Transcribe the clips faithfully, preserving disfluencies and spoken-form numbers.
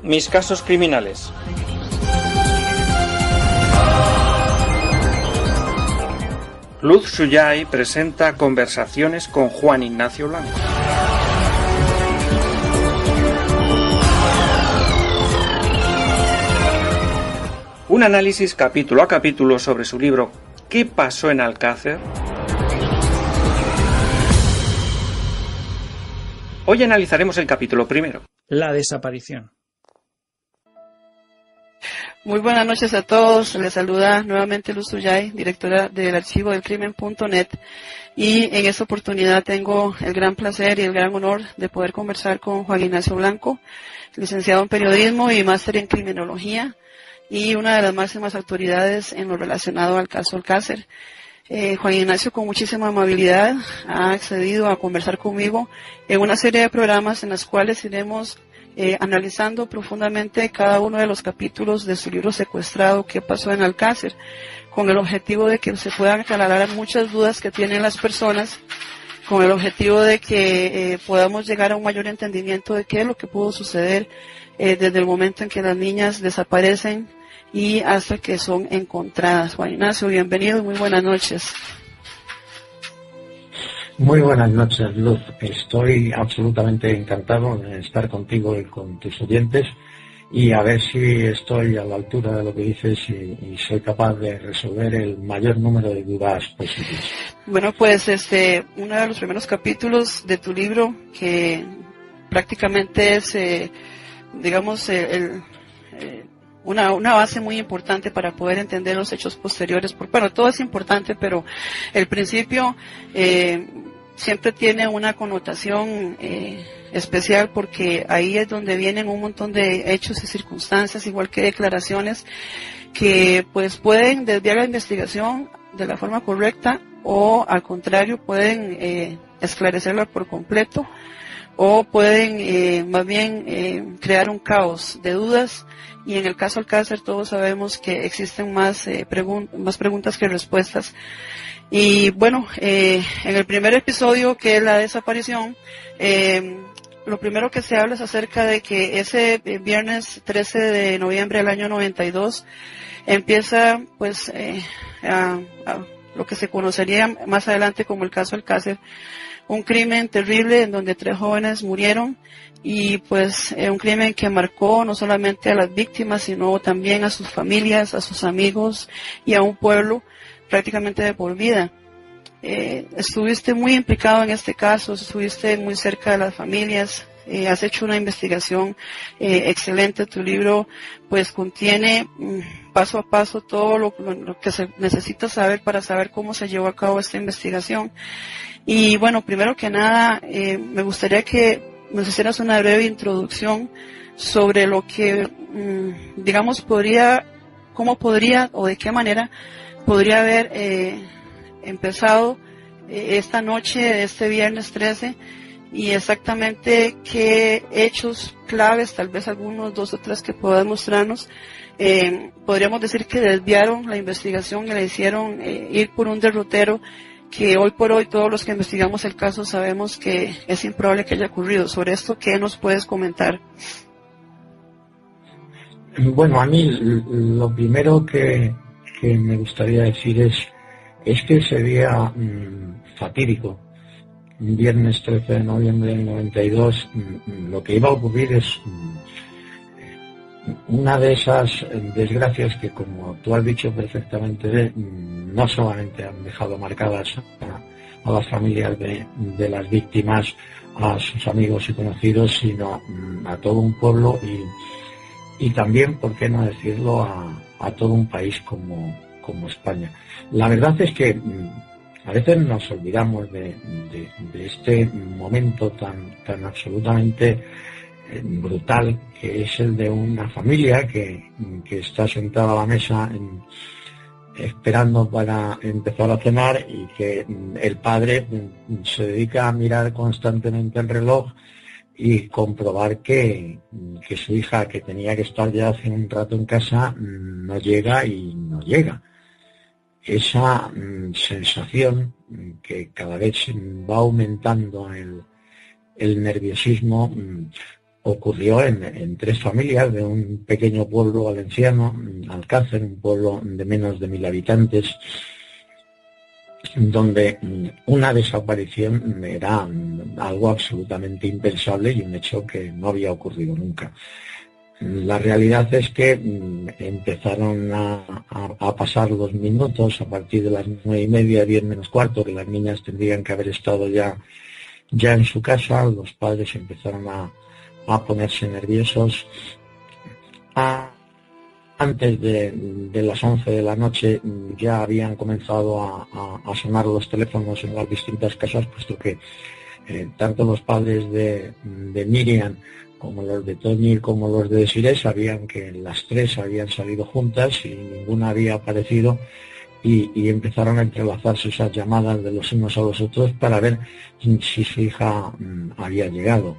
Mis casos criminales. Luz Suyay presenta Conversaciones con Juan Ignacio Blanco. Un análisis capítulo a capítulo sobre su libro ¿Qué pasó en Alcácer? Hoy analizaremos el capítulo primero, la desaparición. Muy buenas noches a todos, les saluda nuevamente Luz Suyay, directora del archivo del crimen punto net, y en esta oportunidad tengo el gran placer y el gran honor de poder conversar con Juan Ignacio Blanco, licenciado en periodismo y máster en criminología, y una de las máximas autoridades en lo relacionado al caso Alcácer. Eh, Juan Ignacio, con muchísima amabilidad, ha accedido a conversar conmigo en una serie de programas en los cuales iremos Eh, analizando profundamente cada uno de los capítulos de su libro Secuestrado, ¿Qué pasó en Alcácer?, con el objetivo de que se puedan aclarar muchas dudas que tienen las personas, con el objetivo de que eh, podamos llegar a un mayor entendimiento de qué es lo que pudo suceder eh, desde el momento en que las niñas desaparecen y hasta que son encontradas. Juan Ignacio, bienvenido y muy buenas noches. Muy buenas noches, Luz. Estoy absolutamente encantado de estar contigo y con tus oyentes y a ver si estoy a la altura de lo que dices y, y soy capaz de resolver el mayor número de dudas posibles. Bueno, pues este, uno de los primeros capítulos de tu libro, que prácticamente es, eh, digamos, el, el eh, Una, una base muy importante para poder entender los hechos posteriores. Por, bueno, todo es importante, pero el principio eh, siempre tiene una connotación eh, especial, porque ahí es donde vienen un montón de hechos y circunstancias, igual que declaraciones, que pues pueden desviar la investigación de la forma correcta o al contrario pueden eh, esclarecerla por completo, o pueden eh, más bien eh, crear un caos de dudas. Y en el caso Alcácer todos sabemos que existen más, eh, pregun- más preguntas que respuestas. Y bueno, eh, en el primer episodio, que es la desaparición, eh, lo primero que se habla es acerca de que ese eh, viernes trece de noviembre del año noventa y dos empieza pues eh, a, a lo que se conocería más adelante como el caso Alcácer, un crimen terrible en donde tres jóvenes murieron, y pues eh, un crimen que marcó no solamente a las víctimas, sino también a sus familias, a sus amigos y a un pueblo prácticamente de por vida. Eh, estuviste muy implicado en este caso, estuviste muy cerca de las familias, eh, has hecho una investigación eh, excelente. Tu libro pues contiene mm, paso a paso todo lo, lo, lo que se necesita saber para saber cómo se llevó a cabo esta investigación. Y bueno, primero que nada, eh, me gustaría que nos hicieras una breve introducción sobre lo que, mmm, digamos, podría, cómo podría o de qué manera podría haber eh, empezado eh, esta noche de este viernes trece, y exactamente qué hechos claves, tal vez algunos dos o tres que puedas mostrarnos, eh, podríamos decir que desviaron la investigación y la hicieron eh, ir por un derrotero que hoy por hoy todos los que investigamos el caso sabemos que es improbable que haya ocurrido. Sobre esto, ¿qué nos puedes comentar? Bueno, a mí lo primero que, que me gustaría decir es, es que ese día mmm, fatídico, viernes trece de noviembre del noventa y dos, mmm, lo que iba a ocurrir es mmm, una de esas desgracias que, como tú has dicho perfectamente, no solamente han dejado marcadas a, a las familias de, de las víctimas, a sus amigos y conocidos, sino a todo un pueblo y, y también, por qué no decirlo, a, a todo un país como, como España. La verdad es que a veces nos olvidamos de, de, de este momento tan, tan absolutamente brutal, que es el de una familia que, que está sentada a la mesa en, esperando para empezar a cenar, y que el padre se dedica a mirar constantemente el reloj y comprobar que, que su hija, que tenía que estar ya hace un rato en casa, no llega y no llega. Esa mm, sensación que cada vez va aumentando el, el nerviosismo, mm, ocurrió en, en tres familias de un pequeño pueblo valenciano, Alcácer, un pueblo de menos de mil habitantes, donde una desaparición era algo absolutamente impensable y un hecho que no había ocurrido nunca. La realidad es que empezaron a, a, a pasar los minutos a partir de las nueve y media, diez menos cuarto, que las niñas tendrían que haber estado ya, ya en su casa. Los padres empezaron a, a ponerse nerviosos. A, Antes de, de las once de la noche ya habían comenzado a, a, a sonar los teléfonos en las distintas casas, puesto que eh, tanto los padres de, de Miriam como los de Toñi como los de Desiré sabían que las tres habían salido juntas y ninguna había aparecido, y, y empezaron a entrelazarse esas llamadas de los unos a los otros para ver si su hija mm, había llegado.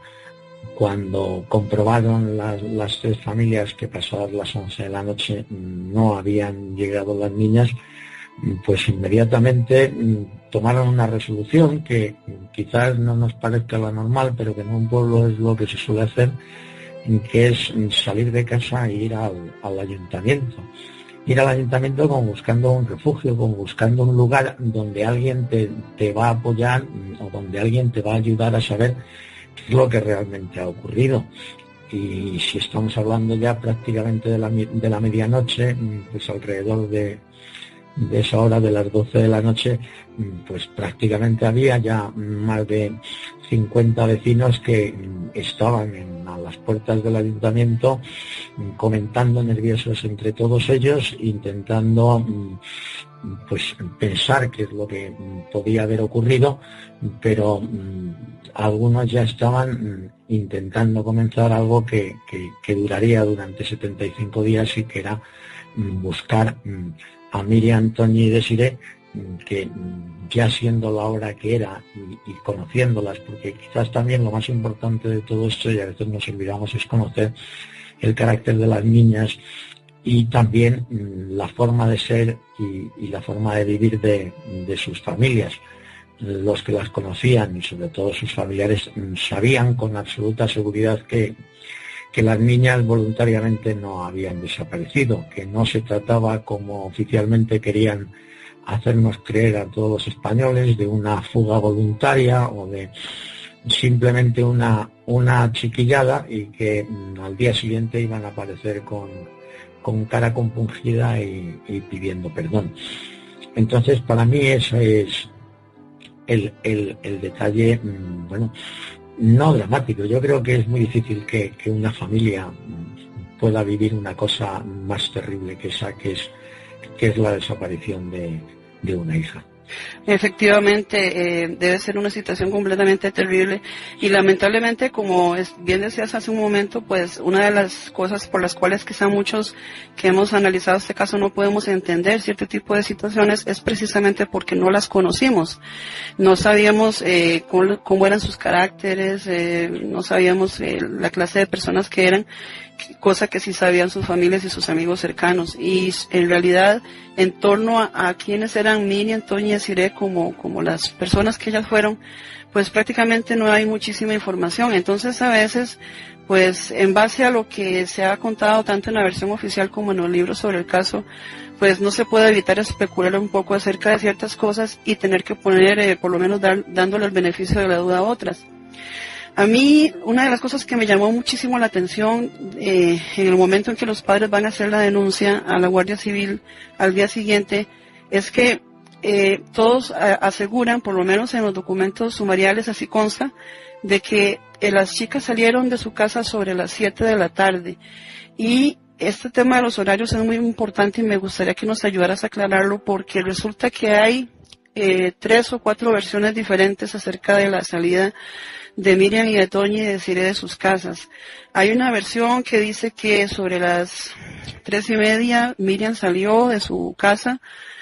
Cuando comprobaron las, las tres familias que pasadas las once de la noche no habían llegado las niñas, pues inmediatamente tomaron una resolución que quizás no nos parezca la normal, pero que en un pueblo es lo que se suele hacer, que es salir de casa e ir al, al ayuntamiento. Ir al ayuntamiento como buscando un refugio, como buscando un lugar donde alguien te, te va a apoyar o donde alguien te va a ayudar a saber qué es lo que realmente ha ocurrido. Y si estamos hablando ya prácticamente de la, de la medianoche, pues alrededor de, de esa hora de las doce de la noche, pues prácticamente había ya más de cincuenta vecinos que estaban en, a las puertas del ayuntamiento comentando nerviosos entre todos ellos, intentando pues pensar qué es lo que podía haber ocurrido, pero algunos ya estaban intentando comenzar algo que, que, que duraría durante setenta y cinco días, y que era buscar a Miriam, Toñi y Desiré, que ya siendo la hora que era y, y conociéndolas, porque quizás también lo más importante de todo esto, y a veces nos olvidamos, es conocer el carácter de las niñas y también la forma de ser y, y la forma de vivir de, de sus familias. Los que las conocían y sobre todo sus familiares sabían con absoluta seguridad que, que las niñas voluntariamente no habían desaparecido, que no se trataba, como oficialmente querían hacernos creer a todos los españoles, de una fuga voluntaria o de simplemente una, una chiquillada, y que mm, al día siguiente iban a aparecer con, con cara compungida y, y pidiendo perdón. Entonces, para mí ese es el, el, el detalle, mmm, bueno, no dramático. Yo creo que es muy difícil que, que una familia pueda vivir una cosa más terrible que esa, que es, que es la desaparición de, de una hija. Efectivamente, eh, debe ser una situación completamente terrible, y lamentablemente, como es, bien decías hace un momento, pues una de las cosas por las cuales quizá muchos que hemos analizado este caso no podemos entender cierto tipo de situaciones es precisamente porque no las conocimos. No sabíamos eh, cómo, cómo eran sus caracteres, eh, no sabíamos eh, la clase de personas que eran, cosa que sí sabían sus familias y sus amigos cercanos, y en realidad en torno a, a quienes eran Miriam, Toñi y Desiré como, como las personas que ellas fueron, pues prácticamente no hay muchísima información. Entonces a veces, pues en base a lo que se ha contado tanto en la versión oficial como en los libros sobre el caso, pues no se puede evitar especular un poco acerca de ciertas cosas y tener que poner, eh, por lo menos dar, dándole el beneficio de la duda a otras. A mí, una de las cosas que me llamó muchísimo la atención, eh, en el momento en que los padres van a hacer la denuncia a la Guardia Civil al día siguiente, es que eh, todos a, aseguran, por lo menos en los documentos sumariales así consta, de que eh, las chicas salieron de su casa sobre las siete de la tarde. Y este tema de los horarios es muy importante y me gustaría que nos ayudaras a aclararlo, porque resulta que hay eh, tres o cuatro versiones diferentes acerca de la salida de Miriam y de Toñi y de Desiré de sus casas. Hay una versión que dice que sobre las tres y media Miriam salió de su casa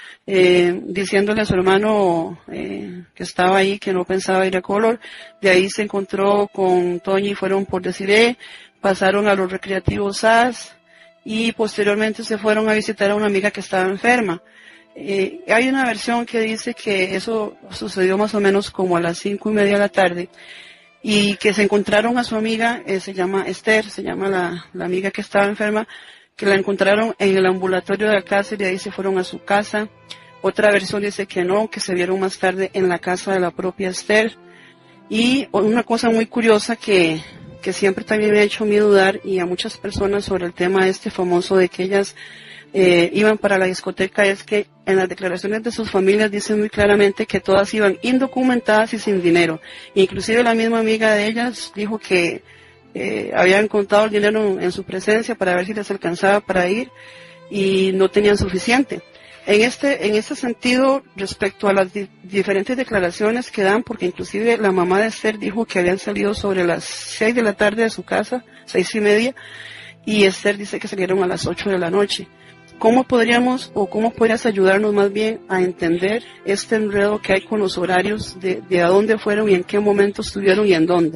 eh, diciéndole a su hermano eh, que estaba ahí que no pensaba ir a Color. De ahí se encontró con Toñi y fueron por Desiré, pasaron a los recreativos S A S y posteriormente se fueron a visitar a una amiga que estaba enferma. Eh, hay una versión que dice que eso sucedió más o menos como a las cinco y media de la tarde. y que se encontraron a su amiga, eh, se llama Esther, se llama la, la amiga que estaba enferma, que la encontraron en el ambulatorio de Alcácer y ahí se fueron a su casa. Otra versión dice que no, que se vieron más tarde en la casa de la propia Esther. Y una cosa muy curiosa que, que siempre también me ha hecho a mí dudar y a muchas personas sobre el tema este famoso de que ellas eh, iban para la discoteca es que en las declaraciones de sus familias dicen muy claramente que todas iban indocumentadas y sin dinero. Inclusive la misma amiga de ellas dijo que eh, habían contado el dinero en su presencia para ver si les alcanzaba para ir y no tenían suficiente. En este, en este sentido, respecto a las di diferentes declaraciones que dan, porque inclusive la mamá de Esther dijo que habían salido sobre las seis de la tarde de su casa, seis y media, y Esther dice que salieron a las ocho de la noche. ¿Cómo podríamos, o cómo podrías ayudarnos más bien a entender este enredo que hay con los horarios de, de a dónde fueron y en qué momento estuvieron y en dónde?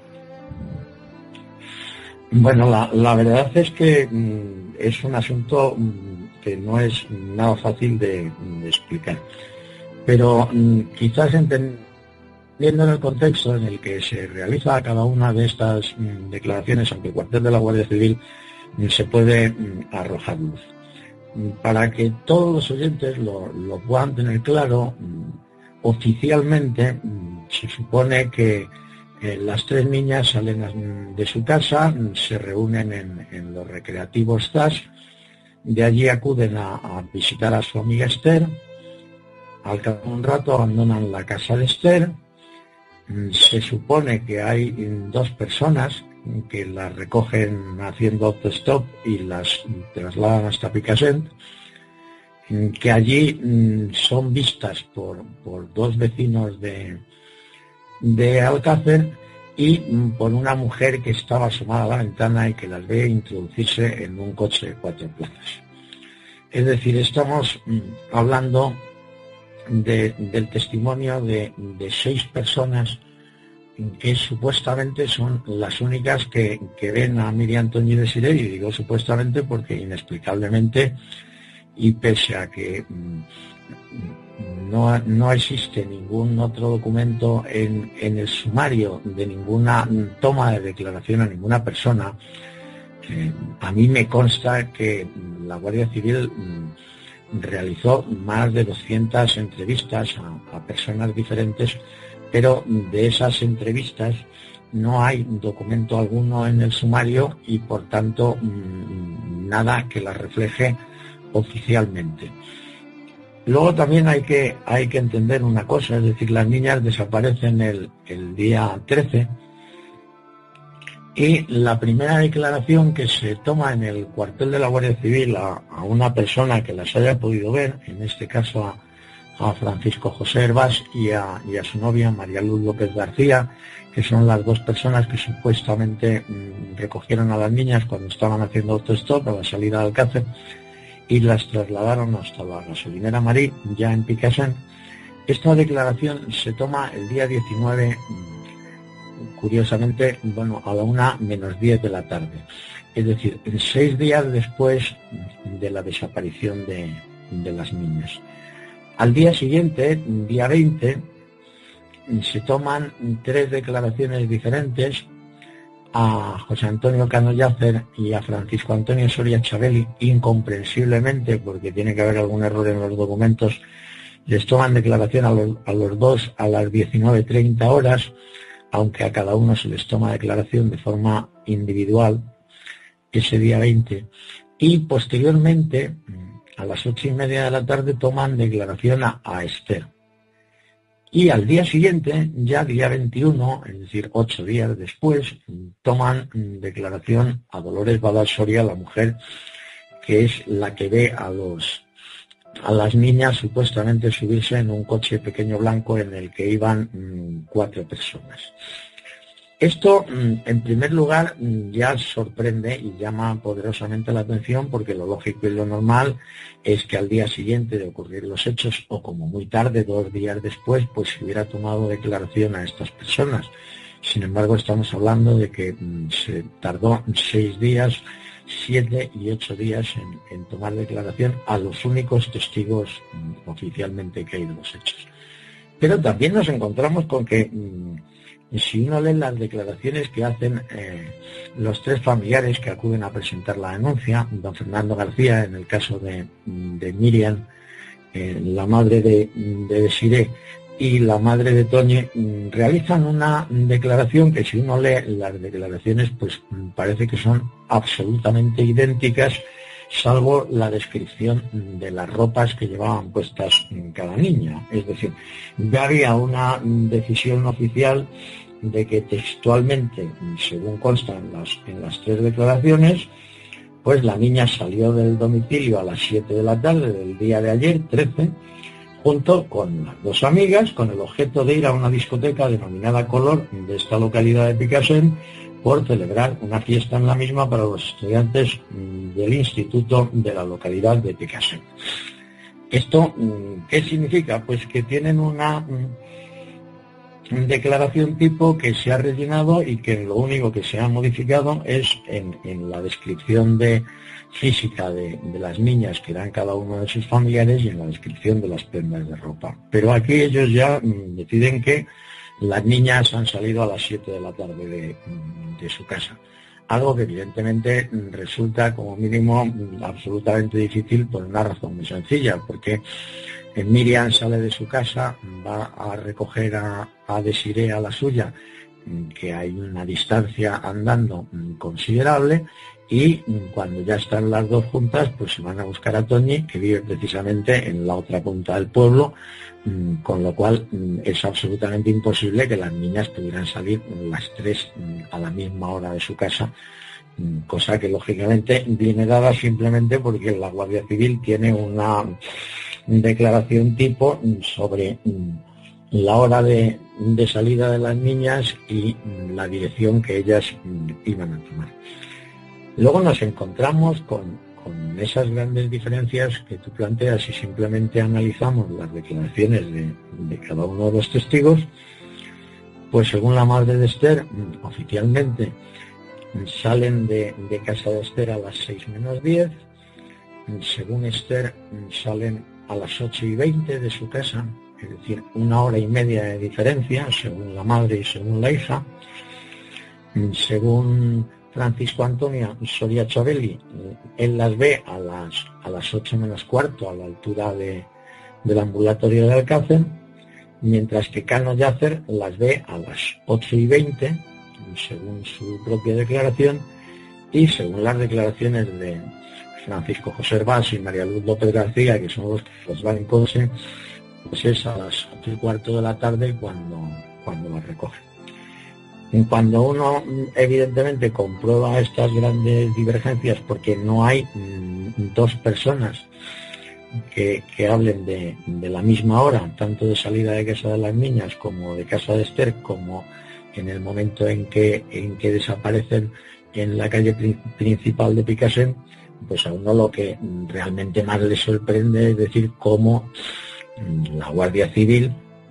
Bueno, la, la verdad es que mm, es un asunto mm, que no es nada fácil de, de explicar. Pero mm, quizás entendiendo el contexto en el que se realiza cada una de estas mm, declaraciones ante el cuartel de la Guardia Civil, mm, se puede mm, arrojar luz. Mm, para que todos los oyentes lo, lo puedan tener claro, mm, oficialmente mm, se supone que Eh, las tres niñas salen de su casa, se reúnen en, en los recreativos Zas, de allí acuden a, a visitar a su amiga Esther, al cabo de un rato abandonan la casa de Esther, se supone que hay dos personas que las recogen haciendo autostop y las trasladan hasta Picassent, que allí son vistas por, por dos vecinos de de Alcácer y por una mujer que estaba asomada a la ventana y que las ve introducirse en un coche de cuatro plazas. Es decir, estamos hablando de, del testimonio de, de seis personas que supuestamente son las únicas que, que ven a Miriam Toñi Desiré, y digo supuestamente porque inexplicablemente, y pese a que No, no existe ningún otro documento en, en el sumario de ninguna toma de declaración a ninguna persona, eh, a mí me consta que la Guardia Civil mm, realizó más de doscientas entrevistas a, a personas diferentes, pero de esas entrevistas no hay documento alguno en el sumario y por tanto mmm, nada que las refleje oficialmente. Luego también hay que, hay que entender una cosa, es decir, las niñas desaparecen el, el día trece y la primera declaración que se toma en el cuartel de la Guardia Civil a, a una persona que las haya podido ver, en este caso a, a Francisco José Hervás y a, y a su novia María Luz López García, que son las dos personas que supuestamente mmm, recogieron a las niñas cuando estaban haciendo autostop a la salida de Alcácer, y las trasladaron hasta la gasolinera Marí, ya en Picassent. Esta declaración se toma el día diecinueve, curiosamente, bueno, a la una menos diez de la tarde. Es decir, seis días después de la desaparición de, de las niñas. Al día siguiente, día veinte, se toman tres declaraciones diferentes a José Antonio Cano Yácer y a Francisco Antonio Soria Chabeli, incomprensiblemente, porque tiene que haber algún error en los documentos, les toman declaración a los, a los dos a las diecinueve treinta horas, aunque a cada uno se les toma declaración de forma individual ese día veinte, y posteriormente a las ocho y media de la tarde toman declaración a, a Esther. Y al día siguiente, ya día veintiuno, es decir, ocho días después, toman declaración a Dolores Badal Soria, la mujer que es la que ve a los a las niñas supuestamente subirse en un coche pequeño blanco en el que iban mmm, cuatro personas. Esto, en primer lugar, ya sorprende y llama poderosamente la atención, porque lo lógico y lo normal es que al día siguiente de ocurrir los hechos, o como muy tarde, dos días después, pues se hubiera tomado declaración a estas personas. Sin embargo, estamos hablando de que se tardó seis días, siete y ocho días en, en tomar declaración a los únicos testigos oficialmente que hay de los hechos. Pero también nos encontramos con que si uno lee las declaraciones que hacen eh, los tres familiares que acuden a presentar la denuncia, don Fernando García, en el caso de, de Miriam, eh, la madre de, de Desiré, y la madre de Toñi, realizan una declaración que, si uno lee las declaraciones, pues parece que son absolutamente idénticas, salvo la descripción de las ropas que llevaban puestas cada niña. Es decir, ya había una decisión oficial de que textualmente, según consta en las, en las tres declaraciones, pues la niña salió del domicilio a las siete de la tarde del día de ayer, trece, junto con las dos amigas, con el objeto de ir a una discoteca denominada Color de esta localidad de Picassent, por celebrar una fiesta en la misma para los estudiantes del instituto de la localidad de Picassent. ¿Esto qué significa? Pues que tienen una declaración tipo que se ha rellenado y que lo único que se ha modificado es en, en la descripción de física de, de las niñas que dan cada uno de sus familiares y en la descripción de las prendas de ropa. Pero aquí ellos ya mm, deciden que las niñas han salido a las siete de la tarde de, de su casa. Algo que evidentemente resulta como mínimo absolutamente difícil por una razón muy sencilla, porque Miriam sale de su casa, va a recoger a, a Desiré a la suya, que hay una distancia andando considerable, y cuando ya están las dos juntas, pues se van a buscar a Toñi, que vive precisamente en la otra punta del pueblo, con lo cual es absolutamente imposible que las niñas pudieran salir las tres a la misma hora de su casa, cosa que lógicamente viene dada simplemente porque la Guardia Civil tiene una declaración tipo sobre la hora de, de salida de las niñas y la dirección que ellas iban a tomar. Luego nos encontramos con, con esas grandes diferencias que tú planteas si simplemente analizamos las declaraciones de, de cada uno de los testigos. Pues según la madre de Esther, oficialmente salen de, de casa de Esther a las seis menos diez, según Esther salen a las ocho y veinte de su casa, es decir, una hora y media de diferencia, según la madre y según la hija. Según Francisco Antonio Soria Chabeli, él las ve a las a las ocho menos cuarto, a la altura de, del ambulatorio de Alcácer, mientras que Cano Yacer las ve a las ocho y veinte, según su propia declaración, y según las declaraciones de Francisco José Herbás y María Luz López García, que son los que los van en coche, pues es a las ocho y cuarto de la tarde cuando, cuando las recogen. Cuando uno evidentemente comprueba estas grandes divergencias, porque no hay mmm, dos personas que, que hablen de, de la misma hora, tanto de salida de casa de las niñas como de casa de Esther, como en el momento en que, en que desaparecen en la calle principal de Picassent, pues a uno lo que realmente más le sorprende es decir cómo la Guardia Civil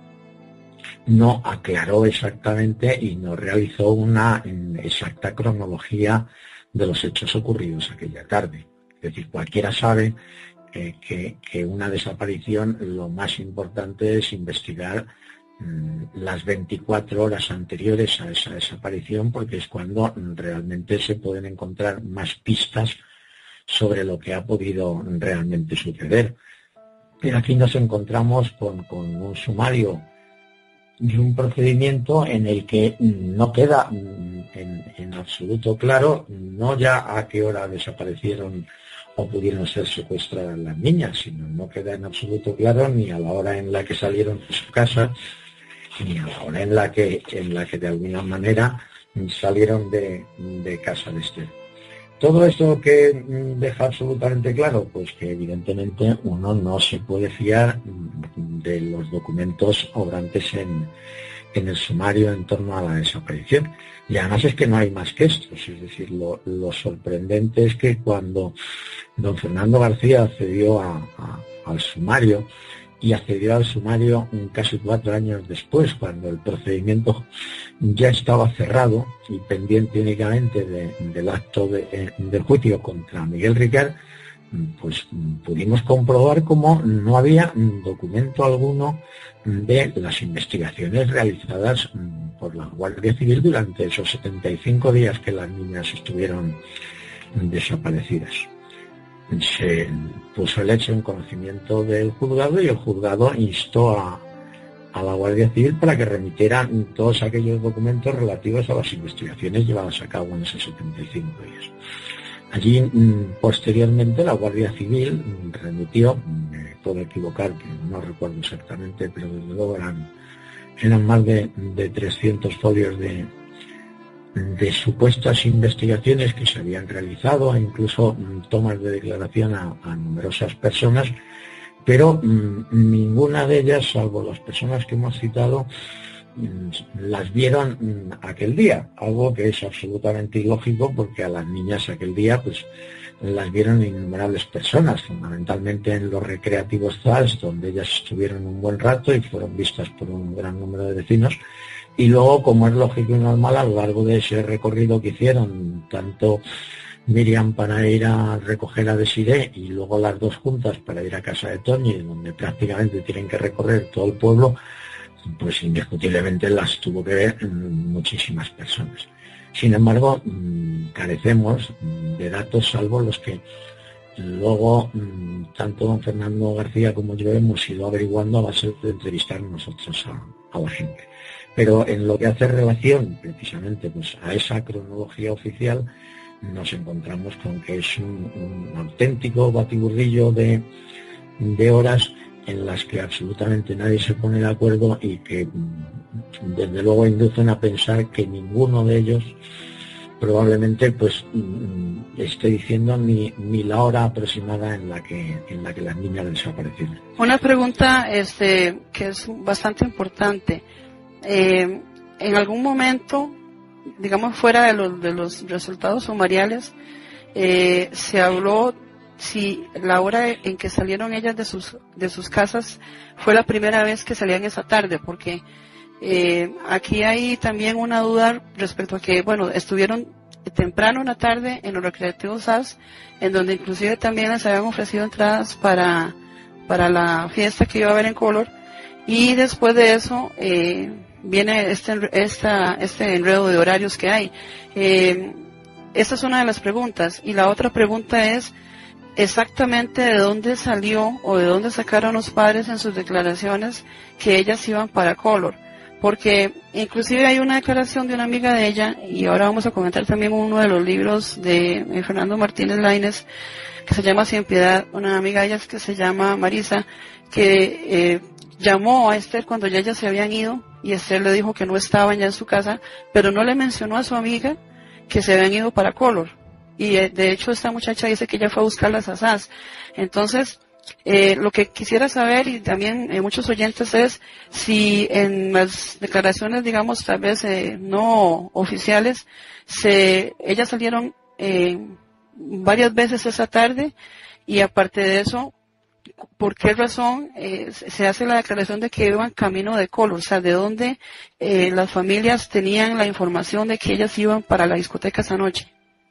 no aclaró exactamente y no realizó una exacta cronología de los hechos ocurridos aquella tarde. Es decir, cualquiera sabe eh, que, que una desaparición, lo más importante es investigar mmm, las veinticuatro horas anteriores a esa desaparición, porque es cuando realmente se pueden encontrar más pistas sobre lo que ha podido realmente suceder. Pero aquí nos encontramos con, con un sumario y un procedimiento en el que no queda en, en absoluto claro, no ya a qué hora desaparecieron o pudieron ser secuestradas las niñas, sino no queda en absoluto claro ni a la hora en la que salieron de su casa, ni a la hora en la que, en la que de alguna manera salieron de, de casa de Esther. Todo esto que deja absolutamente claro, pues que evidentemente uno no se puede fiar de los documentos obrantes en, en el sumario en torno a la desaparición. Y además es que no hay más que estos, es decir, lo, lo sorprendente es que cuando don Fernando García accedió a, a, al sumario, y accedió al sumario casi cuatro años después, cuando el procedimiento ya estaba cerrado y pendiente únicamente de, del acto de, del juicio contra Miguel Ricard, pues pudimos comprobar cómo no había documento alguno de las investigaciones realizadas por la Guardia Civil durante esos setenta y cinco días que las niñas estuvieron desaparecidas. Se puso el hecho en conocimiento del juzgado y el juzgado instó a, a la Guardia Civil para que remitiera todos aquellos documentos relativos a las investigaciones llevadas a cabo en esos setenta y cinco días. Allí, posteriormente, la Guardia Civil remitió, me puedo equivocar, que no recuerdo exactamente, pero desde luego eran, eran más de, de trescientos folios de, de supuestas investigaciones que se habían realizado, e incluso tomas de declaración a, a numerosas personas, pero mmm, ninguna de ellas, salvo las personas que hemos citado, las vieron aquel día, algo que es absolutamente ilógico porque a las niñas aquel día pues las vieron innumerables personas, fundamentalmente en los recreativos Z A S, donde ellas estuvieron un buen rato y fueron vistas por un gran número de vecinos, y luego, como es lógico y normal, a lo largo de ese recorrido que hicieron tanto Miriam para ir a recoger a Desiree y luego las dos juntas para ir a casa de Toñi, donde prácticamente tienen que recorrer todo el pueblo, pues indiscutiblemente las tuvo que ver muchísimas personas. Sin embargo, carecemos de datos, salvo los que luego tanto don Fernando García como yo hemos ido averiguando a base de entrevistar nosotros a, a la gente. Pero en lo que hace relación precisamente pues a esa cronología oficial, nos encontramos con que es un, un auténtico batiburrillo de, de horas en las que absolutamente nadie se pone de acuerdo y que desde luego inducen a pensar que ninguno de ellos probablemente pues esté diciendo ni, ni la hora aproximada en la que en la que las niñas desaparecieron. Una pregunta este que es bastante importante. Eh, en algún momento, digamos fuera de los de los resultados sumariales, eh, se habló si la hora en que salieron ellas de sus de sus casas fue la primera vez que salían esa tarde, porque eh, aquí hay también una duda respecto a que, bueno, estuvieron temprano una tarde en los recreativos Z A S, en donde inclusive también les habían ofrecido entradas para para la fiesta que iba a haber en Color, y después de eso eh, viene este esta, este enredo de horarios que hay. Eh, esa es una de las preguntas, y la otra pregunta es exactamente de dónde salió o de dónde sacaron los padres en sus declaraciones que ellas iban para Color, porque inclusive hay una declaración de una amiga de ella, y ahora vamos a comentar también uno de los libros de Fernando Martínez Lainez que se llama Sin Piedad, una amiga de ellas que se llama Marisa, que eh, llamó a Esther cuando ya ellas se habían ido, y Esther le dijo que no estaban ya en su casa, pero no le mencionó a su amiga que se habían ido para Color. Y de hecho esta muchacha dice que ella fue a buscarlas a S A S. Entonces, eh, lo que quisiera saber, y también eh, muchos oyentes, es si en las declaraciones, digamos, tal vez eh, no oficiales, se ellas salieron eh, varias veces esa tarde, y aparte de eso, ¿por qué razón eh, se hace la declaración de que iban camino de Color? O sea, ¿de dónde eh, las familias tenían la información de que ellas iban para la discoteca esa noche?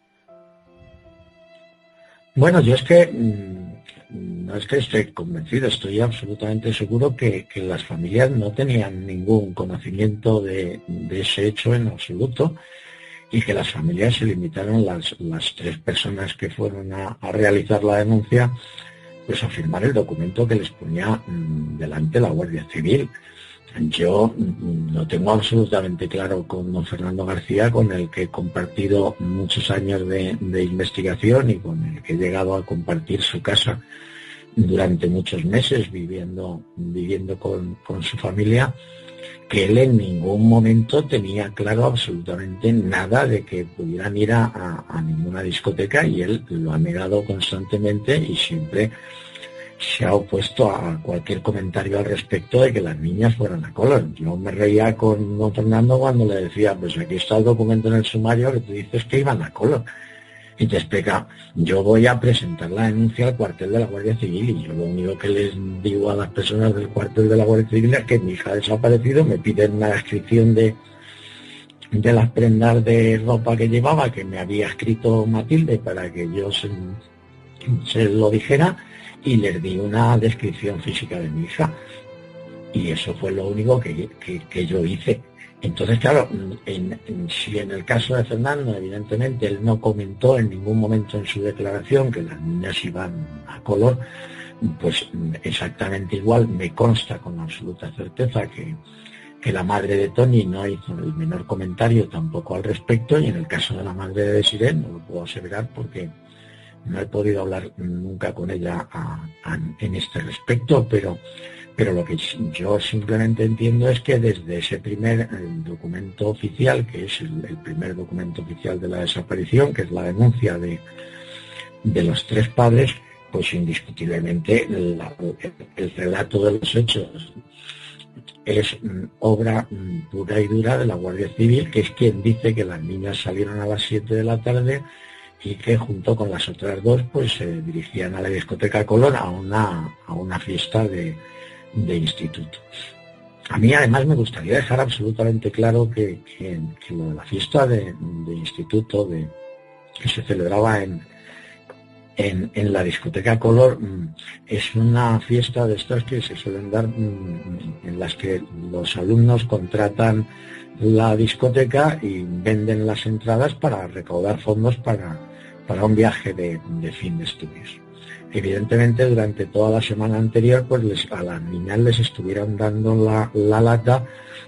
Bueno, yo es que no es que esté convencido, estoy absolutamente seguro que, que las familias no tenían ningún conocimiento de, de ese hecho en absoluto, y que las familias se limitaron, las, las tres personas que fueron a, a realizar la denuncia, pues a firmar el documento que les ponía mmm, delante la Guardia Civil. Yo lo tengo absolutamente claro con don Fernando García, con el que he compartido muchos años de, de investigación y con el que he llegado a compartir su casa durante muchos meses viviendo, viviendo con, con su familia, que él en ningún momento tenía claro absolutamente nada de que pudieran ir a, a, a ninguna discoteca, y él lo ha negado constantemente y siempre se ha opuesto a cualquier comentario al respecto de que las niñas fueran a Color. Yo me reía con don Fernando cuando le decía, pues aquí está el documento en el sumario que tú dices que iban a Color. Y te explica, yo voy a presentar la denuncia al cuartel de la Guardia Civil, y yo lo único que les digo a las personas del cuartel de la Guardia Civil es que mi hija ha desaparecido, me piden una descripción de, de las prendas de ropa que llevaba, que me había escrito Matilde para que yo se, se lo dijera y les di una descripción física de mi hija. Y eso fue lo único que, que, que yo hice. Entonces, claro, en, en, si en el caso de Fernando, evidentemente, él no comentó en ningún momento en su declaración que las niñas iban a color, pues exactamente igual me consta con absoluta certeza que, que la madre de Tony no hizo el menor comentario tampoco al respecto, y en el caso de la madre de Desiree no lo puedo aseverar porque no he podido hablar nunca con ella a, a, en este respecto, pero... Pero lo que yo simplemente entiendo es que desde ese primer documento oficial, que es el, el primer documento oficial de la desaparición, que es la denuncia de, de los tres padres, pues indiscutiblemente la, el, el relato de los hechos es obra pura y dura de la Guardia Civil, que es quien dice que las niñas salieron a las siete de la tarde y que junto con las otras dos pues se dirigían a la discoteca Color a una, a una fiesta de de instituto. A mí además me gustaría dejar absolutamente claro que, que, que lo de la fiesta de, de instituto de, que se celebraba en, en, en la discoteca Color es una fiesta de estas que se suelen dar en las que los alumnos contratan la discoteca y venden las entradas para recaudar fondos para, para un viaje de, de fin de estudios. Evidentemente durante toda la semana anterior pues les, a las niñas les estuvieron dando la, la lata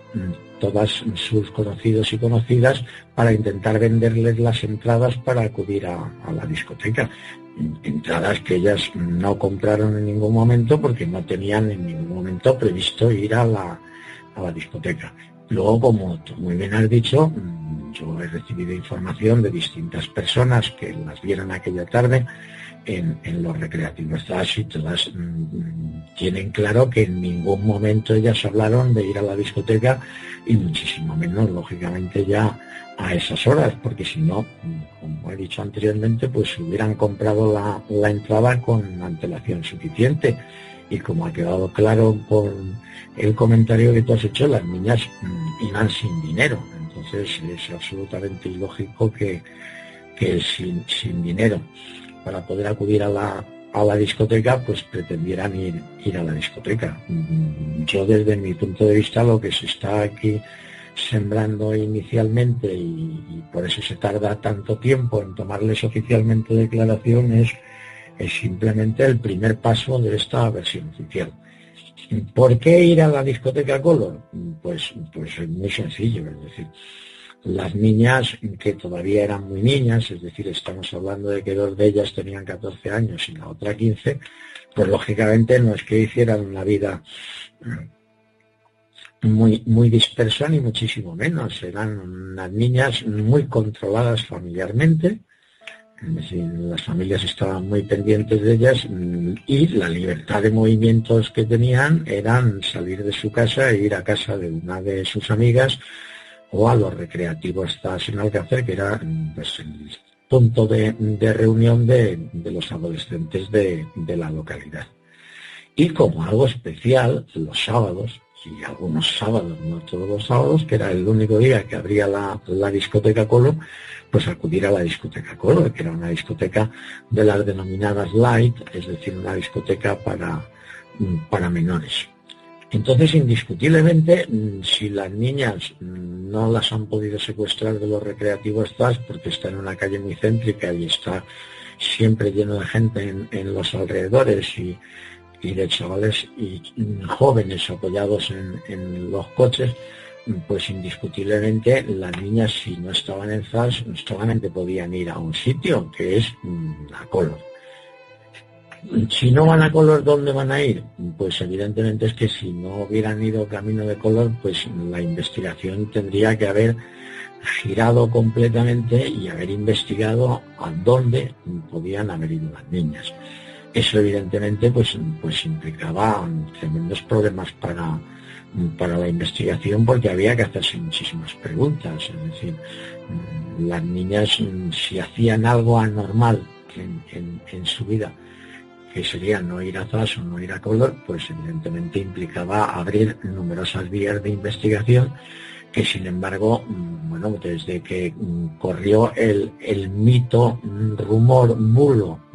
todas sus conocidos y conocidas para intentar venderles las entradas para acudir a, a la discoteca. Entradas que ellas no compraron en ningún momento porque no tenían en ningún momento previsto ir a la, a la discoteca. Luego, como tú muy bien has dicho, yo he recibido información de distintas personas que las vieron aquella tarde En, en los recreativos y todas mmm, tienen claro que en ningún momento ellas hablaron de ir a la discoteca y muchísimo menos, lógicamente, ya a esas horas, porque si no, como he dicho anteriormente, pues hubieran comprado la, la entrada con antelación suficiente. Y como ha quedado claro por el comentario que tú has hecho, las niñas mmm, iban sin dinero, entonces es absolutamente ilógico que, que sin, sin dinero para poder acudir a la, a la discoteca, pues pretendieran ir, ir a la discoteca. Yo desde mi punto de vista lo que se está aquí sembrando inicialmente y, y por eso se tarda tanto tiempo en tomarles oficialmente declaración es, es simplemente el primer paso de esta versión oficial. ¿Por qué ir a la discoteca Color? Pues, pues es muy sencillo, es decir, las niñas que todavía eran muy niñas, es decir, estamos hablando de que dos de ellas tenían catorce años y la otra quince, pues lógicamente no es que hicieran una vida muy, muy dispersa ni muchísimo menos, eran unas niñas muy controladas familiarmente, es decir, las familias estaban muy pendientes de ellas y la libertad de movimientos que tenían eran salir de su casa e ir a casa de una de sus amigas o a los recreativos sin Alcácer, que era pues, el punto de, de reunión de, de los adolescentes de, de la localidad. Y como algo especial, los sábados, y algunos sábados, no todos los sábados, que era el único día que abría la, la discoteca Colo, pues acudir a la discoteca Colo, que era una discoteca de las denominadas light, es decir, una discoteca para, para menores. Entonces, indiscutiblemente, si las niñas no las han podido secuestrar de los recreativos S A S porque está en una calle muy céntrica y está siempre lleno de gente en, en los alrededores y, y de chavales y jóvenes apoyados en, en los coches, pues indiscutiblemente las niñas, si no estaban en S A S, solamente podían ir a un sitio, que es la Color. Si no van a Color, ¿dónde van a ir? Pues evidentemente es que si no hubieran ido camino de Color, pues la investigación tendría que haber girado completamente y haber investigado a dónde podían haber ido las niñas. Eso evidentemente pues, pues implicaba tremendos problemas para, para la investigación, porque había que hacerse muchísimas preguntas. Es decir, las niñas, si hacían algo anormal en, en, en su vida, que sería no ir a S A S o no ir a Color, pues evidentemente implicaba abrir numerosas vías de investigación que, sin embargo, bueno, desde que corrió el, el mito, rumor, bulo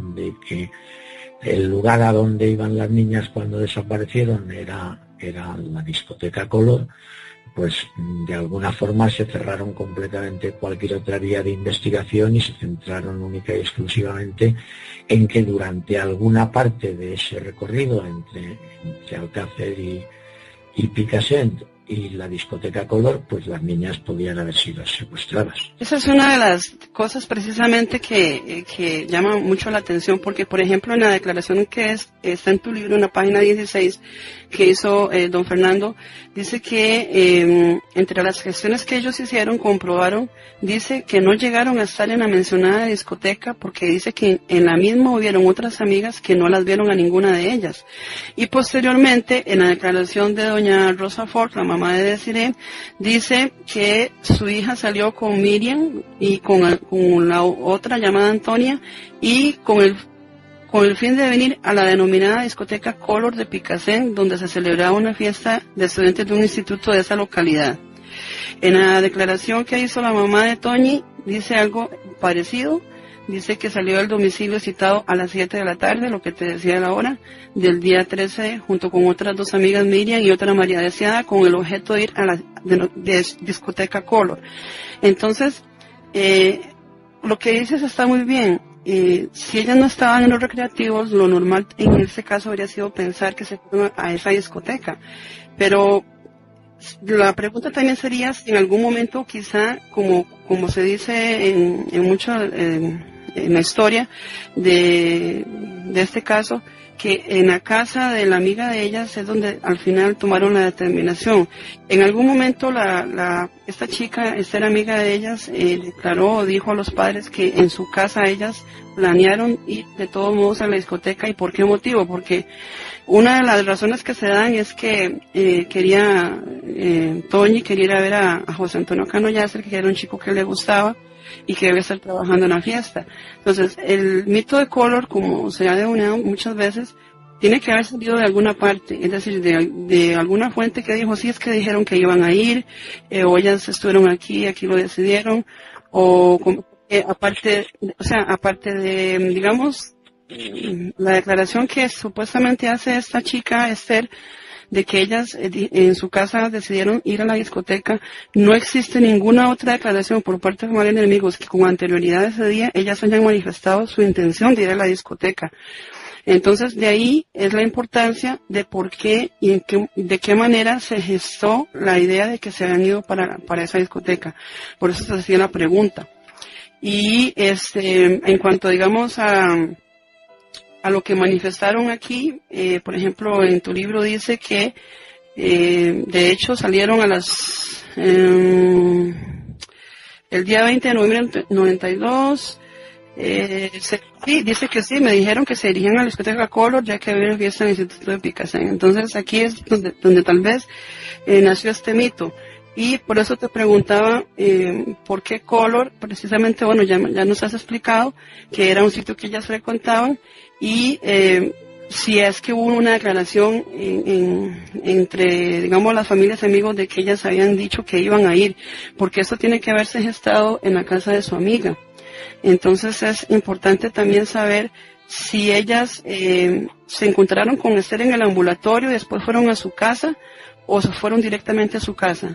de que el lugar a donde iban las niñas cuando desaparecieron era, era la discoteca Color, pues de alguna forma se cerraron completamente cualquier otra vía de investigación y se centraron única y exclusivamente en que durante alguna parte de ese recorrido entre, entre Alcácer y, y Picassent y la discoteca Color, pues las niñas podían haber sido secuestradas. Esa es una de las cosas precisamente que, que llama mucho la atención, porque por ejemplo en la declaración que es, está en tu libro, en la página dieciséis, que hizo eh, don Fernando, dice que eh, entre las gestiones que ellos hicieron, comprobaron, dice que no llegaron a estar en la mencionada discoteca, porque dice que en la misma hubieron otras amigas que no las vieron a ninguna de ellas. Y posteriormente, en la declaración de doña Rosa Ford, la mamá de Desiree, dice que su hija salió con Miriam y con, con la otra llamada Antonia, y con el con el fin de venir a la denominada discoteca Color de Picassent, donde se celebraba una fiesta de estudiantes de un instituto de esa localidad. En la declaración que hizo la mamá de Toñi, dice algo parecido, dice que salió del domicilio citado a las siete de la tarde, lo que te decía la hora, del día trece, junto con otras dos amigas, Miriam y otra María Deseada, con el objeto de ir a la de, de discoteca Color. Entonces, eh, lo que dices está muy bien. Eh, si ellas no estaban en los recreativos, lo normal en este caso habría sido pensar que se fueron a esa discoteca. Pero la pregunta también sería si en algún momento quizá, como, como se dice en, en mucho en, en la historia de, de este caso, que en la casa de la amiga de ellas es donde al final tomaron la determinación. En algún momento la, la esta chica, esta era amiga de ellas, eh, declaró o dijo a los padres que en su casa ellas planearon ir de todos modos a la discoteca. ¿Y por qué motivo? Porque una de las razones que se dan es que eh, quería, eh, Toñi quería ir a ver a, a José Antonio Cano Yasser, que era un chico que le gustaba y que debe estar trabajando en la fiesta. Entonces, el mito de Color, como se ha deunido muchas veces, tiene que haber salido de alguna parte, es decir, de, de alguna fuente que dijo, sí, es que dijeron que iban a ir, eh, o ellas estuvieron aquí, aquí lo decidieron, o eh, aparte, o sea, aparte de, digamos, la declaración que supuestamente hace esta chica, Esther, de que ellas en su casa decidieron ir a la discoteca, no existe ninguna otra declaración por parte de familia enemigos que con anterioridad a ese día ellas hayan manifestado su intención de ir a la discoteca. Entonces, de ahí es la importancia de por qué y en qué, de qué manera se gestó la idea de que se habían ido para, para esa discoteca. Por eso se hacía la pregunta. Y este, en cuanto, digamos, a a lo que manifestaron aquí, eh, por ejemplo, en tu libro dice que, eh, de hecho, salieron a las, eh, el día veinte de noviembre de noventa y dos, eh, se, sí, dice que sí, me dijeron que se dirigían a la discoteca Color, ya que había una fiesta en el Instituto de Picassent. Entonces, aquí es donde, donde tal vez eh, nació este mito. Y por eso te preguntaba, eh, ¿por qué Color? Precisamente, bueno, ya, ya nos has explicado que era un sitio que ellas frecuentaban, y eh, si es que hubo una declaración en, en, entre, digamos, las familias amigos de que ellas habían dicho que iban a ir, porque eso tiene que haberse gestado en la casa de su amiga. Entonces es importante también saber si ellas eh, se encontraron con Esther en el ambulatorio y después fueron a su casa, o se fueron directamente a su casa.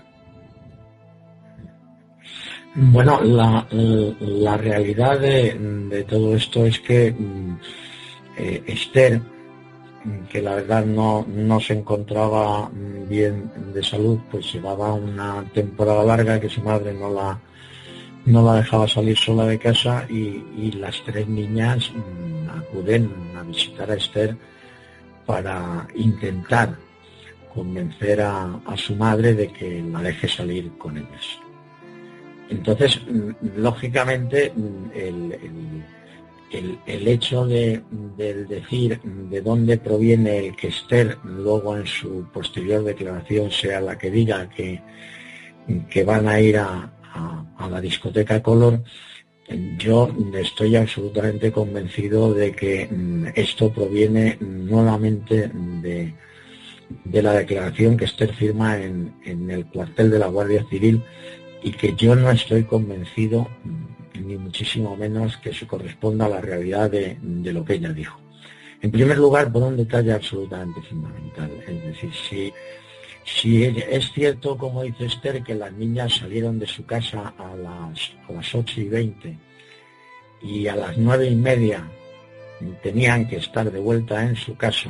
Bueno, la, la realidad de, de todo esto es que eh, Esther, que la verdad no, no se encontraba bien de salud, pues llevaba una temporada larga que su madre no la, no la dejaba salir sola de casa, y, y las tres niñas acuden a visitar a Esther para intentar convencer a, a su madre de que la deje salir con ellas. Entonces, lógicamente, el, el, el, el hecho de, de decir de dónde proviene el que Esther luego en su posterior declaración sea la que diga que, que van a ir a, a, a la discoteca Color, yo estoy absolutamente convencido de que esto proviene nuevamente de, de la declaración que Esther firma en, en el cuartel de la Guardia Civil, y que yo no estoy convencido ni muchísimo menos que se corresponda a la realidad de, de lo que ella dijo. En primer lugar, por un detalle absolutamente fundamental, es decir, si, si es cierto, como dice Esther, que las niñas salieron de su casa a las, a las ocho y veinte y a las nueve y media tenían que estar de vuelta en su casa,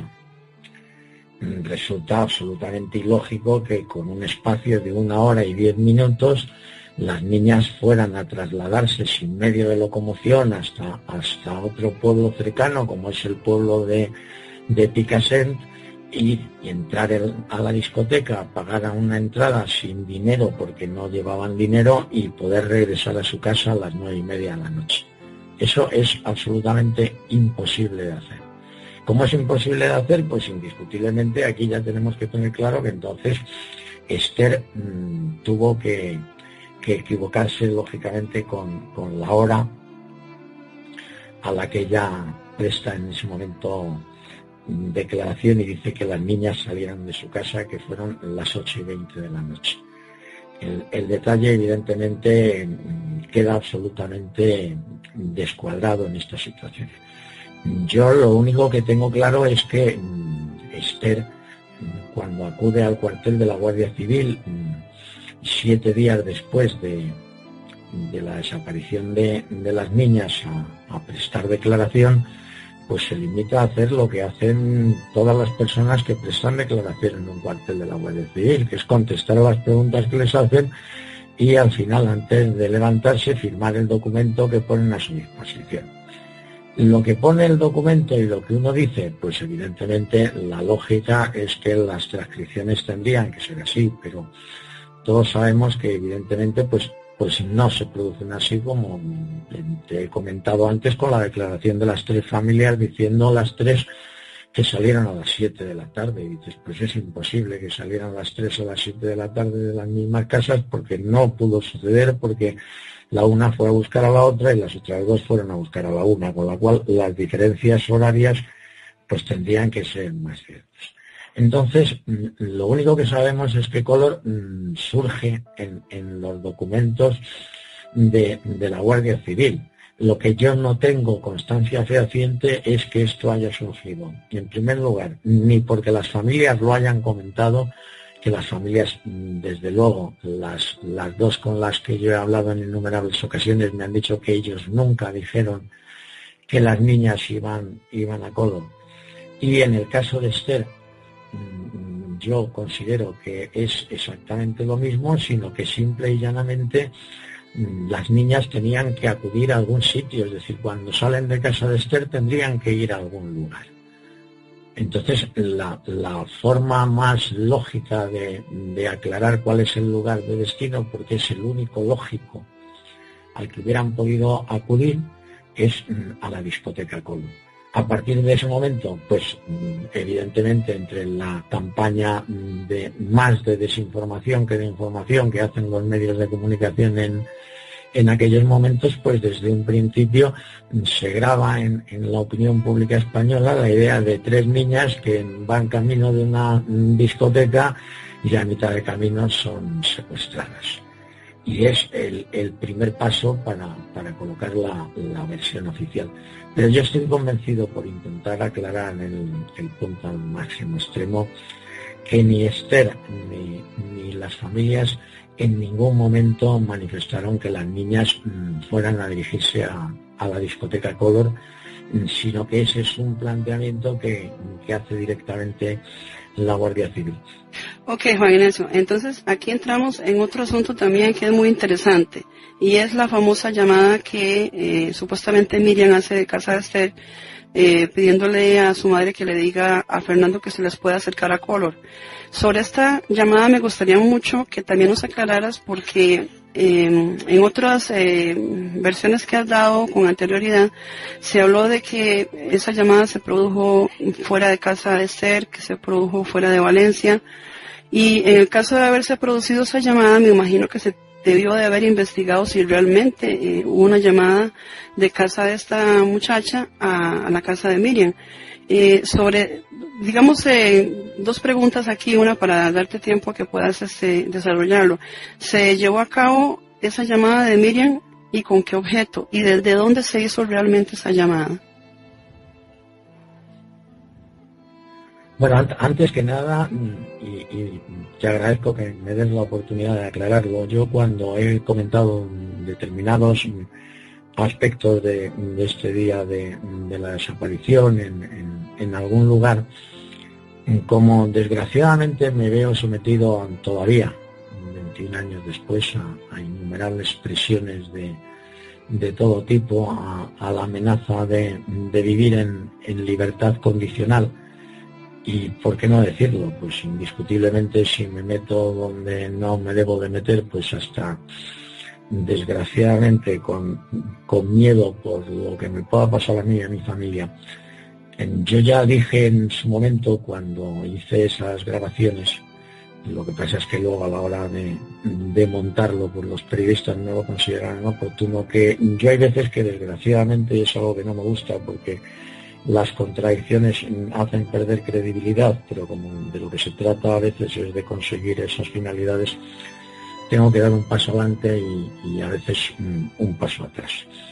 resulta absolutamente ilógico que con un espacio de una hora y diez minutos las niñas fueran a trasladarse sin medio de locomoción hasta, hasta otro pueblo cercano, como es el pueblo de, de Picassent, y, y entrar el, a la discoteca, pagar una entrada sin dinero porque no llevaban dinero y poder regresar a su casa a las nueve y media de la noche. Eso es absolutamente imposible de hacer. ¿Cómo es imposible de hacer? Pues indiscutiblemente aquí ya tenemos que tener claro que entonces Esther mmm, tuvo que, que equivocarse lógicamente con, con la hora a la que ella presta en ese momento declaración y dice que las niñas salieron de su casa, que fueron las ocho y veinte de la noche. El, el detalle evidentemente queda absolutamente descuadrado en esta situación. Yo lo único que tengo claro es que Esther, cuando acude al cuartel de la Guardia Civil, siete días después de, de la desaparición de, de las niñas a, a prestar declaración, pues se limita a hacer lo que hacen todas las personas que prestan declaración en un cuartel de la Guardia Civil, que es contestar a las preguntas que les hacen y al final, antes de levantarse, firmar el documento que ponen a su disposición. Lo que pone el documento y lo que uno dice, pues evidentemente la lógica es que las transcripciones tendrían que ser así, pero todos sabemos que evidentemente pues, pues no se producen así, como te he comentado antes con la declaración de las tres familias, diciendo las tres que salieron a las siete de la tarde, y dices, pues es imposible que salieran las tres a las siete de la tarde de las mismas casas, porque no pudo suceder, porque la una fue a buscar a la otra y las otras dos fueron a buscar a la una, con la cual las diferencias horarias pues tendrían que ser más ciertas. Entonces, lo único que sabemos es que Collor mmm, surge en, en los documentos de, de la Guardia Civil. Lo que yo no tengo constancia fehaciente es que esto haya surgido, en primer lugar, ni porque las familias lo hayan comentado, que las familias, desde luego, las, las dos con las que yo he hablado en innumerables ocasiones me han dicho que ellos nunca dijeron que las niñas iban, iban a Collor. Y en el caso de Esther, yo considero que es exactamente lo mismo, sino que simple y llanamente las niñas tenían que acudir a algún sitio, es decir, cuando salen de casa de Esther tendrían que ir a algún lugar. Entonces, la, la forma más lógica de, de aclarar cuál es el lugar de destino, porque es el único lógico al que hubieran podido acudir, es a la discoteca Collor. A partir de ese momento, pues evidentemente entre la campaña de más de desinformación que de información que hacen los medios de comunicación en, en aquellos momentos, pues desde un principio se graba en, en la opinión pública española la idea de tres niñas que van camino de una discoteca y a mitad de camino son secuestradas. Y es el, el primer paso para, para colocar la, la versión oficial. Pero yo estoy convencido, por intentar aclarar el, el punto al máximo extremo, que ni Esther ni, ni las familias en ningún momento manifestaron que las niñas mmm, fueran a dirigirse a, a la discoteca Collor, sino que ese es un planteamiento que, que hace directamente la Guardia Civil. Ok, Juan Ignacio, entonces aquí entramos en otro asunto también que es muy interesante, y es la famosa llamada que eh, supuestamente Miriam hace de casa de Esther, eh, pidiéndole a su madre que le diga a Fernando que se les pueda acercar a Collor. Sobre esta llamada me gustaría mucho que también nos aclararas, porque eh, en otras eh, versiones que has dado con anterioridad se habló de que esa llamada se produjo fuera de casa de Esther, que se produjo fuera de Valencia, y en el caso de haberse producido esa llamada me imagino que se debió de haber investigado si realmente eh, hubo una llamada de casa de esta muchacha a, a la casa de Miriam. Eh, sobre, digamos, eh, dos preguntas aquí, una para darte tiempo a que puedas este, desarrollarlo. ¿Se llevó a cabo esa llamada de Miriam y con qué objeto y desde dónde se hizo realmente esa llamada. Bueno, antes que nada, y, y te agradezco que me des la oportunidad de aclararlo, yo cuando he comentado determinados aspectos de, de este día de, de la desaparición en, en, en algún lugar, como desgraciadamente me veo sometido a, todavía, veintiún años después, a, a innumerables presiones de, de todo tipo, a, a la amenaza de, de vivir en, en libertad condicional. Y por qué no decirlo, pues indiscutiblemente si me meto donde no me debo de meter, pues hasta desgraciadamente con, con miedo por lo que me pueda pasar a mí y a mi familia. Yo ya dije en su momento cuando hice esas grabaciones, lo que pasa es que luego a la hora de, de montarlo, pues los periodistas no lo consideraron oportuno, que yo hay veces que desgraciadamente es algo que no me gusta porque las contradicciones hacen perder credibilidad, pero como de lo que se trata a veces es de conseguir esas finalidades, tengo que dar un paso adelante y, y a veces un, un paso atrás.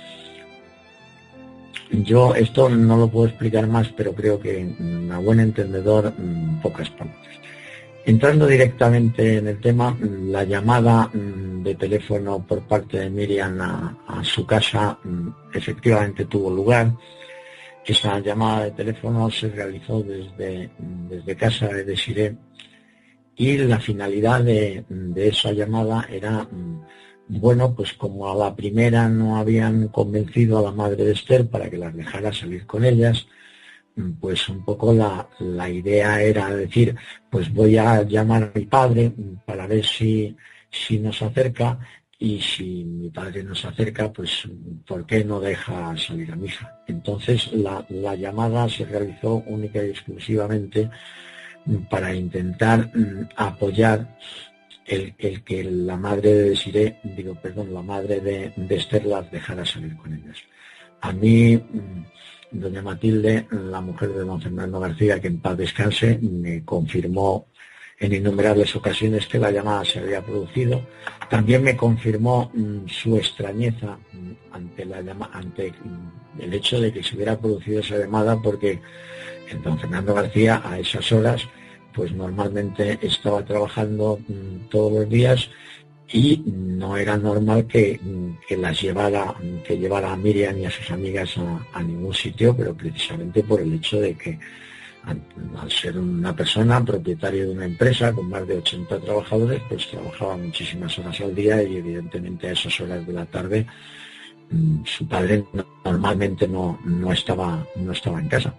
Yo esto no lo puedo explicar más, pero creo que a buen entendedor, pocas palabras. Entrando directamente en el tema, la llamada de teléfono por parte de Miriam a, a su casa efectivamente tuvo lugar. Esa llamada de teléfono se realizó desde, desde casa de Desiree y la finalidad de, de esa llamada era, bueno, pues como a la primera no habían convencido a la madre de Esther para que las dejara salir con ellas, pues un poco la, la idea era decir, pues voy a llamar a mi padre para ver si, si nos acerca. Y si mi padre nos acerca, pues ¿por qué no deja salir a mi hija? Entonces la, la llamada se realizó única y exclusivamente para intentar mm, apoyar el, el que la madre de Desiree, digo, perdón, la madre de, de Esther las dejara salir con ellas. A mí, mm, doña Matilde, la mujer de don Fernando García, que en paz descanse, me confirmó en innumerables ocasiones que la llamada se había producido. También me confirmó mmm, su extrañeza mmm, ante la llama, ante mmm, el hecho de que se hubiera producido esa llamada, porque el don Fernando García a esas horas pues normalmente estaba trabajando mmm, todos los días y no era normal que, mmm, que las llevara que llevara a Miriam y a sus amigas a, a ningún sitio, pero precisamente por el hecho de que al ser una persona propietaria de una empresa con más de ochenta trabajadores, pues trabajaba muchísimas horas al día y evidentemente a esas horas de la tarde mmm, su padre no, normalmente no, no, estaba, no estaba en casa.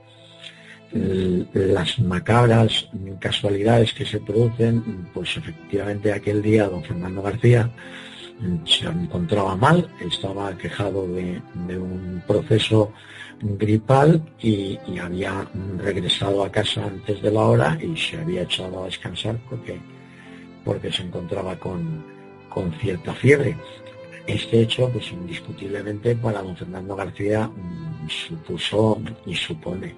Las macabras casualidades que se producen, pues efectivamente aquel día don Fernando García se encontraba mal, estaba quejado de, de un proceso gripal y, y había regresado a casa antes de la hora y se había echado a descansar porque, porque se encontraba con, con cierta fiebre. Este hecho, pues indiscutiblemente para don Fernando García supuso y supone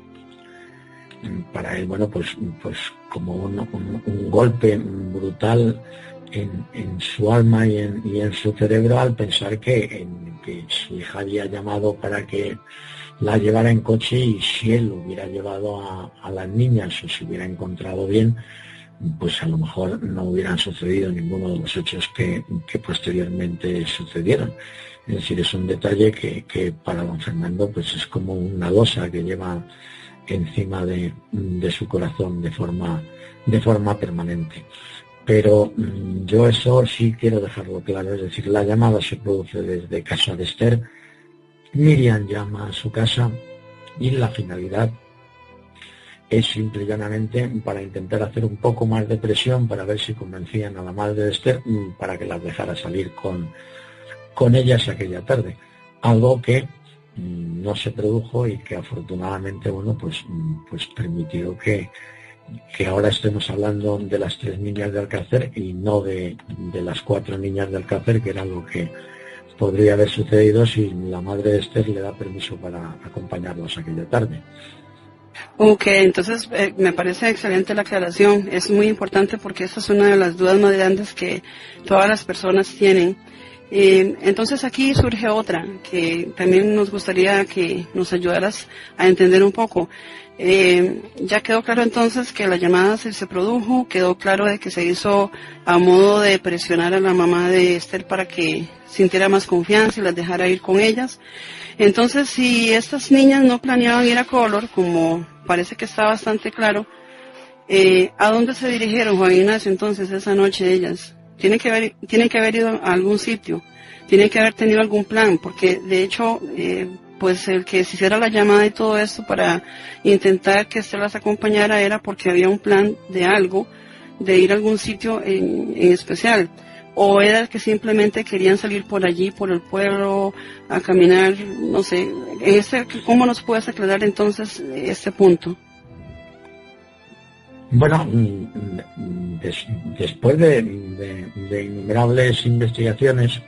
para él, bueno, pues, pues como un, un, un golpe brutal en, en su alma y en, y en su cerebro al pensar que, en, que su hija había llamado para que la llevara en coche y si él lo hubiera llevado a, a las niñas o se hubiera encontrado bien, pues a lo mejor no hubieran sucedido ninguno de los hechos que, que posteriormente sucedieron. Es decir, es un detalle que, que para don Fernando pues es como una losa que lleva encima de, de su corazón de forma, de forma permanente. Pero yo eso sí quiero dejarlo claro, es decir, la llamada se produce desde casa de Esther, Miriam llama a su casa y la finalidad es simple y llanamente para intentar hacer un poco más de presión para ver si convencían a la madre de Esther para que las dejara salir con, con ellas aquella tarde, algo que no se produjo y que afortunadamente bueno pues, pues permitió que que ahora estemos hablando de las tres niñas de Alcácer y no de, de las cuatro niñas de Alcácer, que era algo que podría haber sucedido si la madre de Esther le da permiso para acompañarlos aquella tarde. Ok, entonces eh, me parece excelente la aclaración, es muy importante porque esa es una de las dudas más grandes que todas las personas tienen. Eh, entonces aquí surge otra que también nos gustaría que nos ayudaras a entender un poco. Eh, ya quedó claro entonces que la llamada se, se produjo, quedó claro de que se hizo a modo de presionar a la mamá de Esther para que sintiera más confianza y las dejara ir con ellas. Entonces, si estas niñas no planeaban ir a Color, como parece que está bastante claro, eh, ¿a dónde se dirigieron, Juan Ignacio, entonces esa noche ellas? Tienen que haber, tienen que haber ido a algún sitio, tienen que haber tenido algún plan, porque de hecho, eh, pues el que se hiciera la llamada y todo esto para intentar que Esther las acompañara era porque había un plan de algo, de ir a algún sitio en, en especial, o era que simplemente querían salir por allí, por el pueblo, a caminar, no sé. En este, ¿cómo nos puedes aclarar entonces este punto? Bueno, des, después de, de, de innumerables investigaciones,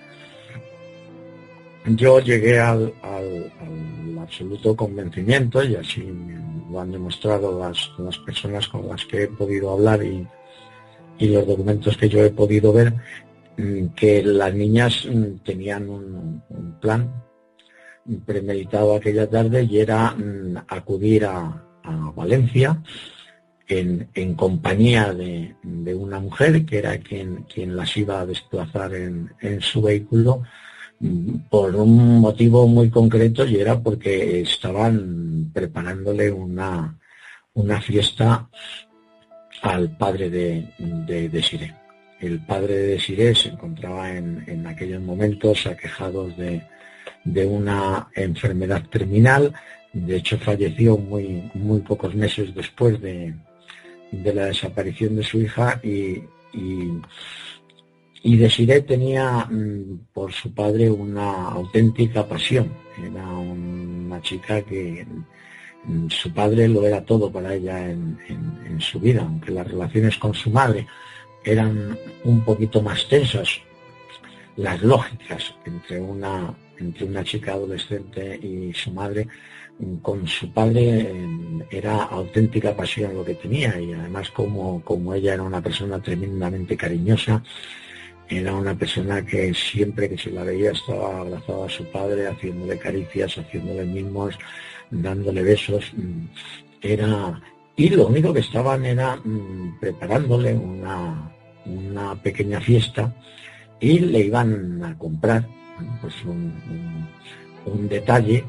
yo llegué al, al, al absoluto convencimiento, y así lo han demostrado las, las personas con las que he podido hablar y, y los documentos que yo he podido ver, que las niñas tenían un, un plan premeditado aquella tarde, y era acudir a, a Valencia en, en compañía de, de una mujer que era quien, quien las iba a desplazar en, en su vehículo, por un motivo muy concreto, y era porque estaban preparándole una, una fiesta al padre de, de Desiree. El padre de Desiree se encontraba en, en aquellos momentos aquejados de, de una enfermedad terminal. De hecho, falleció muy, muy pocos meses después de, de la desaparición de su hija, y, y, y Desiree tenía mmm, por su padre una auténtica pasión. Era una chica que mmm, su padre lo era todo para ella en, en, en su vida, aunque las relaciones con su madre eran un poquito más tensas, las lógicas entre una, entre una chica adolescente y su madre. Con su padre era auténtica pasión lo que tenía, y además como, como ella era una persona tremendamente cariñosa, era una persona que siempre que se la veía estaba abrazada a su padre, haciéndole caricias, haciéndole mimos, dándole besos. Era, y lo único que estaban era mmm, preparándole una, una pequeña fiesta, y le iban a comprar pues un, un, un detalle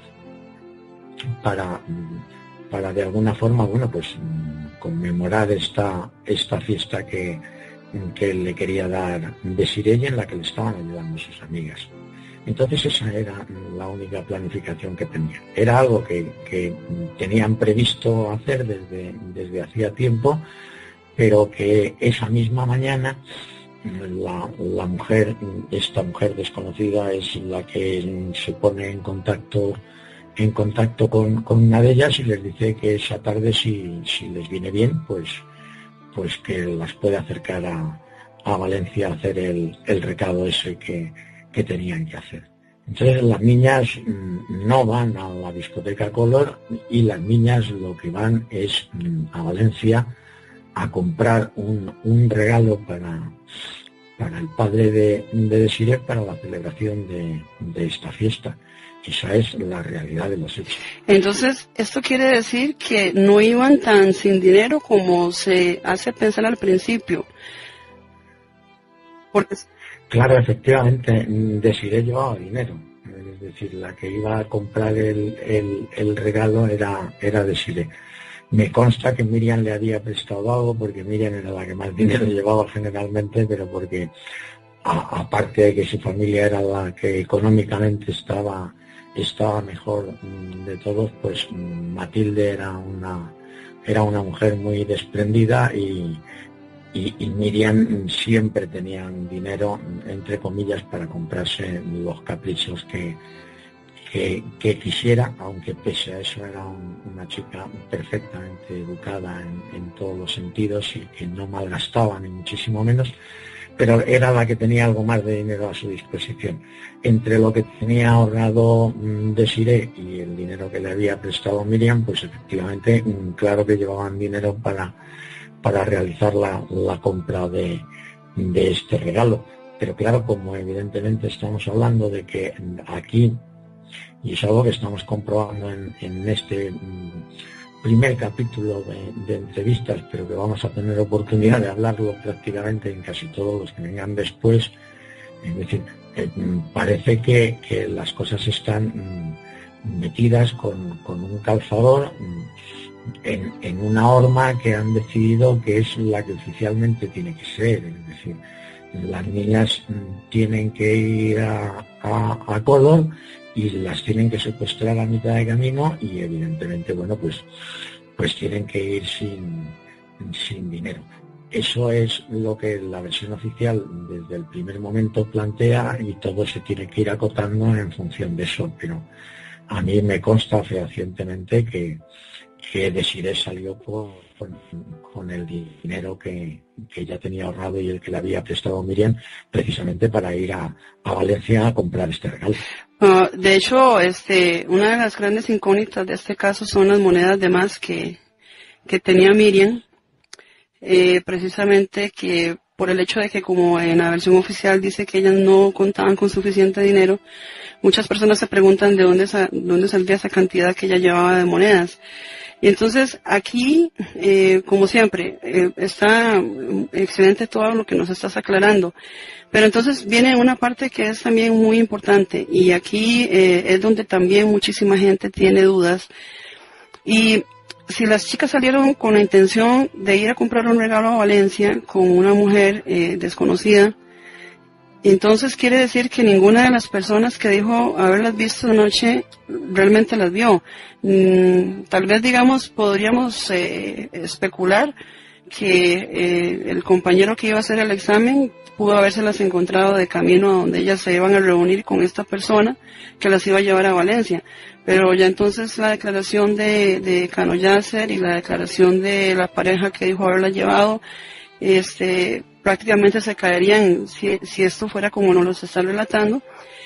para, para de alguna forma, bueno, pues conmemorar esta, esta fiesta que, que le quería dar Desiree, en la que le estaban ayudando sus amigas. Entonces esa era la única planificación que tenían. Era algo que, que tenían previsto hacer desde, desde hacía tiempo, pero que esa misma mañana la, la mujer, esta mujer desconocida, es la que se pone en contacto en contacto con, con una de ellas, y les dice que esa tarde, si, si les viene bien, pues, pues que las puede acercar a, a Valencia a hacer el, el recado ese que, que tenían que hacer. Entonces las niñas no van a la discoteca Color, y las niñas lo que van es a Valencia a comprar un, un regalo para, para el padre de, de Desiree, para la celebración de, de esta fiesta. Esa es la realidad de los hechos. Entonces, esto quiere decir que no iban tan sin dinero como se hace pensar al principio. Porque... Claro, efectivamente, Desiree llevaba dinero. Es decir, la que iba a comprar el, el, el regalo era, era Desiree. Me consta que Miriam le había prestado algo, porque Miriam era la que más dinero llevaba generalmente, pero porque a, aparte de que su familia era la que económicamente estaba estaba mejor de todos, pues Matilde era una era una mujer muy desprendida, y, y, y Miriam siempre tenía dinero, entre comillas, para comprarse los caprichos que, que, que quisiera, aunque pese a eso era un, una chica perfectamente educada en, en todos los sentidos, y que no malgastaba ni muchísimo menos, pero era la que tenía algo más de dinero a su disposición. Entre lo que tenía ahorrado Desiree y el dinero que le había prestado Miriam, pues efectivamente, claro que llevaban dinero para, para realizar la, la compra de, de este regalo. pero claro, como evidentemente estamos hablando de que aquí, y es algo que estamos comprobando en, en este primer capítulo de, de entrevistas, pero que vamos a tener oportunidad de hablarlo prácticamente en casi todos los que vengan después, es decir, eh, parece que, que las cosas están mm, metidas con, con un calzador mm, en, en una horma que han decidido que es la que oficialmente tiene que ser, es decir, las niñas mm, tienen que ir a, a, a Córdoba y las tienen que secuestrar a mitad de camino y evidentemente, bueno, pues, pues tienen que ir sin, sin dinero. Eso es lo que la versión oficial desde el primer momento plantea y todo se tiene que ir acotando en función de eso, pero a mí me consta fehacientemente que, que Desiree salió por, con, con el dinero que, que ya tenía ahorrado y el que le había prestado Miriam precisamente para ir a, a Valencia a comprar este regalo. Uh, de hecho, este, una de las grandes incógnitas de este caso son las monedas de más que, que tenía Miriam, eh, precisamente que por el hecho de que como en la versión oficial dice que ellas no contaban con suficiente dinero, muchas personas se preguntan de dónde, sa- dónde saldría esa cantidad que ella llevaba de monedas. Y entonces aquí, eh, como siempre, eh, está excelente todo lo que nos estás aclarando. Pero entonces viene una parte que es también muy importante y aquí eh, es donde también muchísima gente tiene dudas. Y si las chicas salieron con la intención de ir a comprar un regalo a Valencia con una mujer eh, desconocida, entonces quiere decir que ninguna de las personas que dijo haberlas visto anoche realmente las vio. Mm, tal vez, digamos, podríamos eh, especular que eh, el compañero que iba a hacer el examen pudo habérselas encontrado de camino a donde ellas se iban a reunir con esta persona que las iba a llevar a Valencia. Pero ya entonces la declaración de, de Cano Yasser y la declaración de la pareja que dijo haberla llevado, este, prácticamente se caerían si, si esto fuera como nos lo están relatando.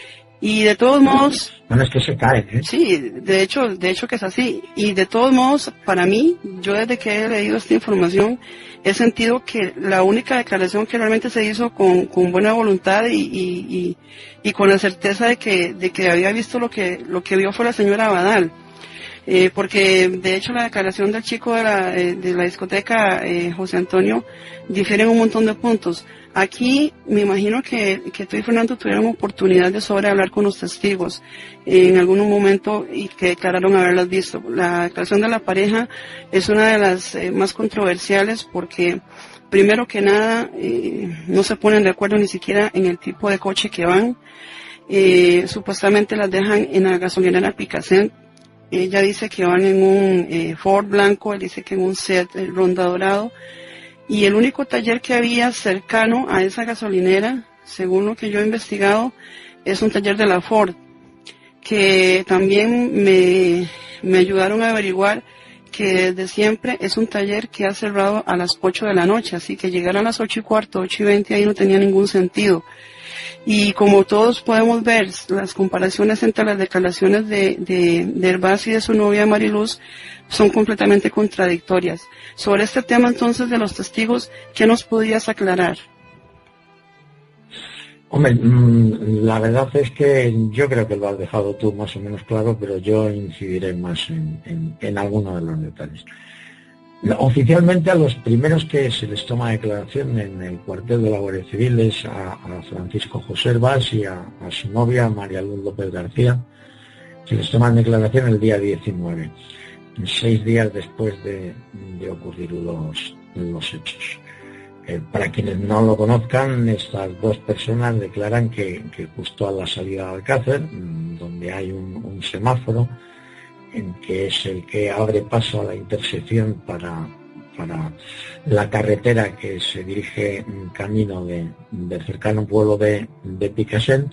Y de todos modos... Bueno, es que se caen, ¿eh? Sí, de hecho, de hecho que es así. Y de todos modos, para mí, yo desde que he leído esta información, he sentido que la única declaración que realmente se hizo con, con buena voluntad y, y, y, y con la certeza de que, de que había visto lo que, lo que vio fue la señora Abadal. Eh, porque de hecho la declaración del chico de la, eh, de la discoteca, eh, José Antonio, difiere en un montón de puntos. Aquí me imagino que, que tú y Fernando tuvieron oportunidad de sobre hablar con los testigos eh, en algún momento y que declararon haberlas visto. La declaración de la pareja es una de las eh, más controversiales porque primero que nada eh, no se ponen de acuerdo ni siquiera en el tipo de coche que van. Eh, supuestamente las dejan en la gasolinera Picassent. Ella dice que van en un eh, Ford blanco, él dice que en un Seat eh, Ronda dorado. Y el único taller que había cercano a esa gasolinera, según lo que yo he investigado, es un taller de la Ford, que también me, me ayudaron a averiguar que desde siempre es un taller que ha cerrado a las ocho de la noche, así que llegar a las ocho y cuarto, ocho y veinte ahí no tenía ningún sentido. Y como todos podemos ver, las comparaciones entre las declaraciones de, de, de Herbaz y de su novia Mariluz son completamente contradictorias. Sobre este tema entonces de los testigos, ¿qué nos podías aclarar? Hombre, la verdad es que yo creo que lo has dejado tú más o menos claro, pero yo incidiré más en, en, en alguno de los detalles. Oficialmente a los primeros que se les toma declaración en el cuartel de la Guardia Civil es a, a Francisco José Herbaz y a, a su novia María Luz López García. Se les toman declaración el día diecinueve, seis días después de, de ocurrir los, los hechos. Eh, para quienes no lo conozcan, estas dos personas declaran que, que justo a la salida de Alcácer, donde hay un, un semáforo, en que es el que abre paso a la intersección para, para la carretera que se dirige en camino de, del cercano pueblo de, de Picassent,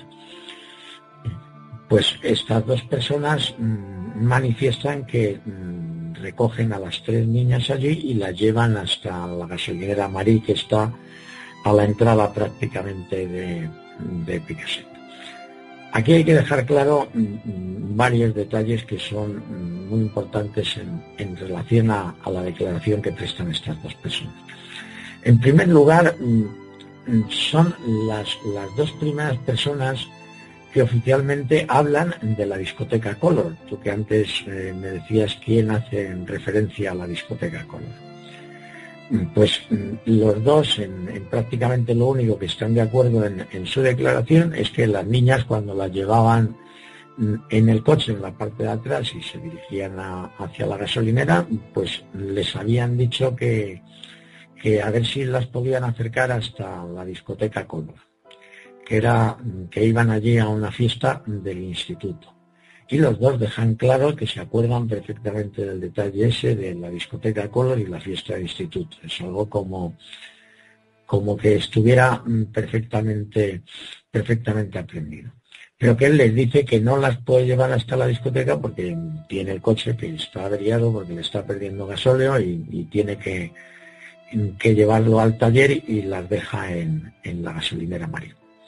pues estas dos personas mmm, manifiestan que mmm, recogen a las tres niñas allí y las llevan hasta la gasolinera Marí, que está a la entrada prácticamente de, de Picassent. Aquí hay que dejar claro mmm, varios detalles que son mmm, muy importantes en, en relación a, a la declaración que prestan estas dos personas. En primer lugar, mmm, son las, las dos primeras personas que oficialmente hablan de la discoteca Color. Tú que antes eh, me decías quién hace referencia a la discoteca Color. Pues los dos, en, en prácticamente lo único que están de acuerdo en, en su declaración es que las niñas, cuando las llevaban en el coche, en la parte de atrás, y se dirigían a, hacia la gasolinera, pues les habían dicho que, que a ver si las podían acercar hasta la discoteca Color, que era que iban allí a una fiesta del instituto. Y los dos dejan claro que se acuerdan perfectamente del detalle ese de la discoteca Color y la fiesta del instituto. Es algo como, como que estuviera perfectamente, perfectamente aprendido. Pero que él les dice que no las puede llevar hasta la discoteca porque tiene el coche que está averiado, porque le está perdiendo gasóleo y, y tiene que, que llevarlo al taller y las deja en, en la gasolinera Marí.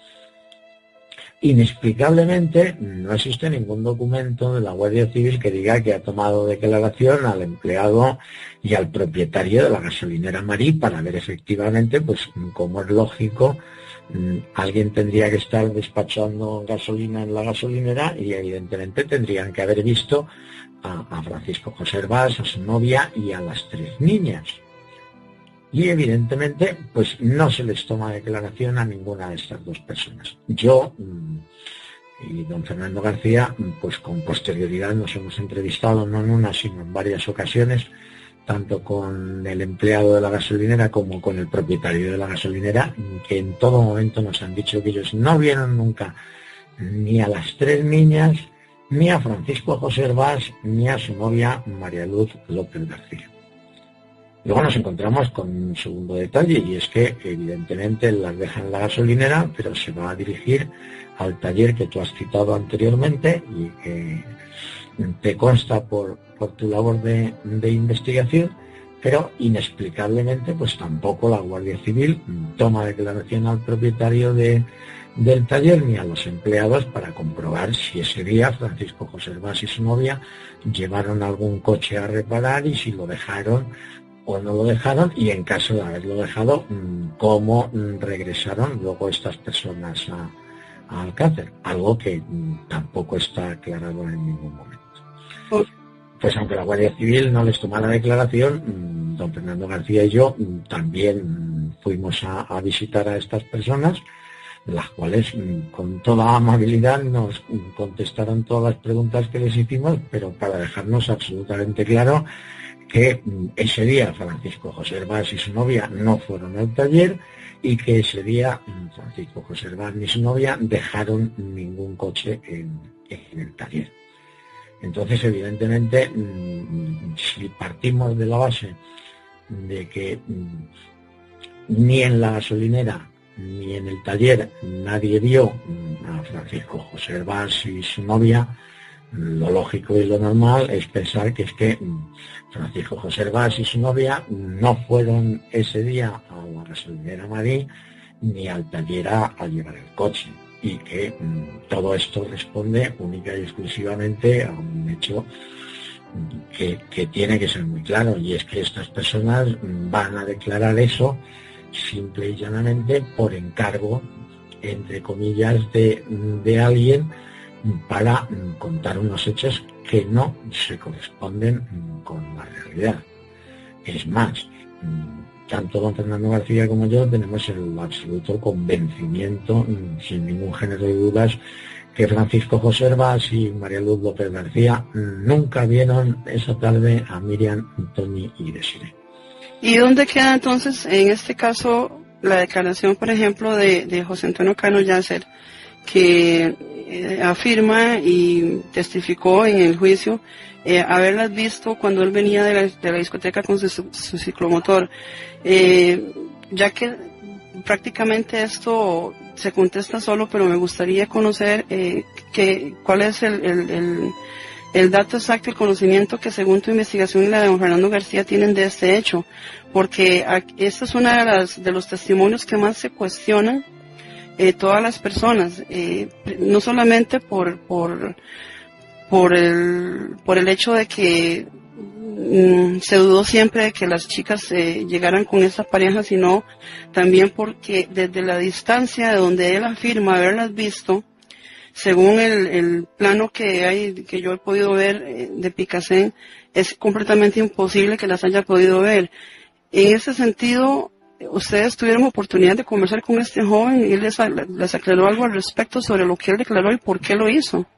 Inexplicablemente no existe ningún documento de la Guardia Civil que diga que ha tomado declaración al empleado y al propietario de la gasolinera Marí para ver efectivamente, pues como es lógico, alguien tendría que estar despachando gasolina en la gasolinera y evidentemente tendrían que haber visto a, a Francisco José Hervás, a su novia y a las tres niñas. Y evidentemente pues no se les toma declaración a ninguna de estas dos personas. Yo y don Fernando García, pues con posterioridad nos hemos entrevistado no en una sino en varias ocasiones, tanto con el empleado de la gasolinera como con el propietario de la gasolinera, que en todo momento nos han dicho que ellos no vieron nunca ni a las tres niñas, ni a Francisco José Hervás, ni a su novia María Luz López García. Luego nos encontramos con un segundo detalle, y es que evidentemente las deja en la gasolinera, pero se va a dirigir al taller que tú has citado anteriormente y que te consta por, por tu labor de, de investigación, pero inexplicablemente pues tampoco la Guardia Civil toma declaración al propietario de, del taller ni a los empleados para comprobar si ese día Francisco José Hervás y su novia llevaron algún coche a reparar y si lo dejaron o no lo dejaron, y en caso de haberlo dejado, cómo regresaron luego estas personas a, a Alcácer, algo que tampoco está aclarado en ningún momento. Pues aunque la Guardia Civil no les tomara declaración, don Fernando García y yo también fuimos a, a visitar a estas personas, las cuales con toda amabilidad nos contestaron todas las preguntas que les hicimos, pero para dejarnos absolutamente claro que ese día Francisco José Hervás y su novia no fueron al taller y que ese día Francisco José Hervás ni su novia dejaron ningún coche en, en el taller. Entonces, evidentemente, si partimos de la base de que ni en la gasolinera ni en el taller nadie vio a Francisco José Hervás y su novia, lo lógico y lo normal es pensar que es que Francisco José Hervás y su novia no fueron ese día a la gasolinera Marí ni al taller a, a llevar el coche, y que mm, todo esto responde única y exclusivamente a un hecho que, que tiene que ser muy claro, y es que estas personas van a declarar eso simple y llanamente por encargo, entre comillas, de, de alguien, para contar unos hechos que no se corresponden con la realidad. Es más, tanto don Fernando García como yo tenemos el absoluto convencimiento, sin ningún género de dudas, que Francisco José Hervás y María Luz López García nunca vieron esa tarde a Miriam, Tony y Desiree. ¿Y dónde queda entonces, en este caso, la declaración, por ejemplo, de, de José Antonio Cano Yasser, que eh, afirma y testificó en el juicio eh, haberlas visto cuando él venía de la, de la discoteca con su, su ciclomotor? Eh, ya que prácticamente esto se contesta solo, pero me gustaría conocer eh, que, cuál es el, el, el, el dato exacto, el conocimiento que según tu investigación y la de don Fernando García tienen de este hecho, porque este es uno de, las, de los testimonios que más se cuestionan eh, todas las personas, eh, no solamente por, por, por, el, por el hecho de que mm, se dudó siempre de que las chicas eh, llegaran con esa pareja, sino también porque desde la distancia de donde él afirma haberlas visto, según el, el plano que hay, que yo he podido ver eh, de Picasen, es completamente imposible que las haya podido ver. En ese sentido, ustedes tuvieron oportunidad de conversar con este joven y él les, les aclaró algo al respecto sobre lo que él declaró y por qué lo hizo.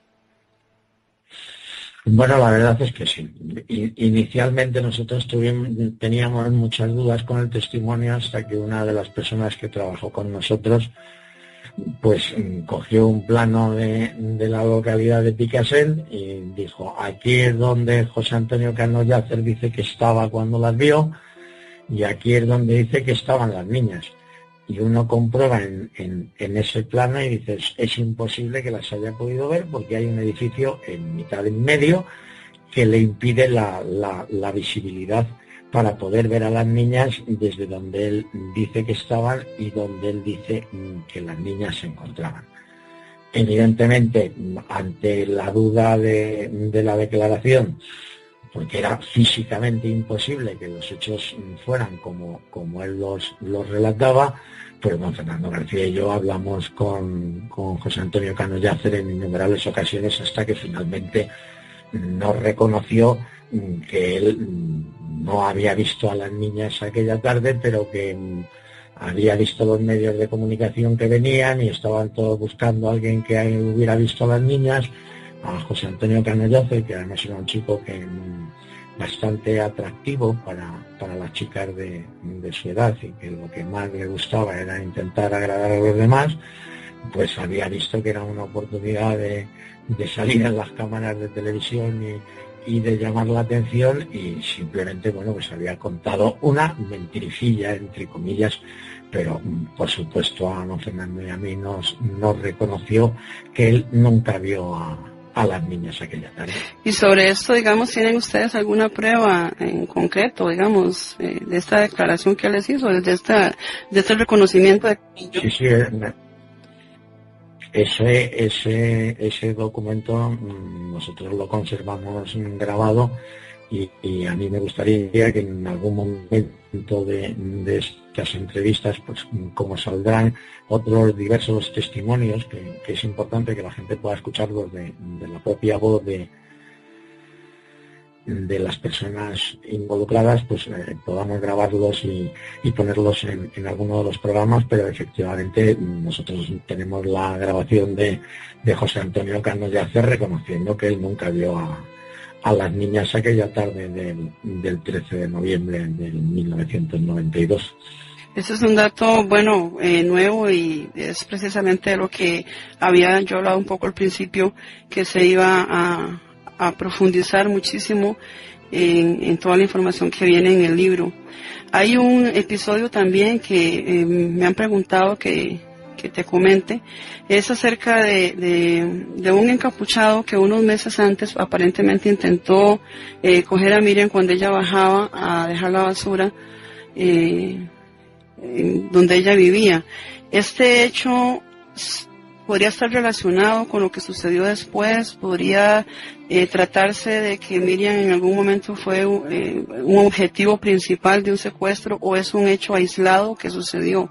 Bueno, la verdad es que sí. Inicialmente nosotros tuvimos, teníamos muchas dudas con el testimonio hasta que una de las personas que trabajó con nosotros pues cogió un plano de, de la localidad de Picasen y dijo, aquí es donde José Antonio Cano Llàcer dice que estaba cuando las vio y aquí es donde dice que estaban las niñas. Y uno comprueba en, en, en ese plano y dices, es imposible que las haya podido ver porque hay un edificio en mitad en medio que le impide la, la, la visibilidad para poder ver a las niñas desde donde él dice que estaban y donde él dice que las niñas se encontraban. Evidentemente, ante la duda de, de la declaración, porque era físicamente imposible que los hechos fueran como, como él los, los relataba, pues don Fernando García y yo hablamos con, con José Antonio Cano Llàcer en innumerables ocasiones hasta que finalmente nos reconoció que él no había visto a las niñas aquella tarde, pero que había visto los medios de comunicación que venían y estaban todos buscando a alguien que hubiera visto a las niñas, a José Antonio Cano Llàcer, que además era un chico que bastante atractivo para, para las chicas de, de su edad y que lo que más le gustaba era intentar agradar a los demás, pues había visto que era una oportunidad de, de salir en las cámaras de televisión y y de llamar la atención y simplemente, bueno, pues había contado una mentiricilla, entre comillas, pero por supuesto a don Fernando y a mí nos, nos reconoció que él nunca vio a, a las niñas aquella tarde. Y sobre esto, digamos, ¿tienen ustedes alguna prueba en concreto, digamos, eh, de esta declaración que les hizo, de, esta, de este reconocimiento? De... Sí, sí, Ese, ese, ese documento nosotros lo conservamos grabado y, y a mí me gustaría que en algún momento de, de estas entrevistas, pues como saldrán otros diversos testimonios, que, que es importante que la gente pueda escucharlos de, de la propia voz de, de las personas involucradas, pues eh, podamos grabarlos y, y ponerlos en, en alguno de los programas, pero efectivamente nosotros tenemos la grabación de, de José Antonio Cano Llàcer reconociendo que él nunca vio a, a las niñas aquella tarde del, del trece de noviembre del mil novecientos noventa y dos. Ese es un dato, bueno, eh, nuevo y es precisamente lo que había yo hablado un poco al principio, que se iba a a profundizar muchísimo en, en toda la información que viene en el libro. Hay un episodio también que eh, me han preguntado que, que te comente, es acerca de, de, de un encapuchado que unos meses antes aparentemente intentó eh, coger a Miriam cuando ella bajaba a dejar la basura eh, en donde ella vivía. Este hecho podría estar relacionado con lo que sucedió después, podría eh, tratarse de que Miriam en algún momento fue eh, un objetivo principal de un secuestro, o es un hecho aislado que sucedió.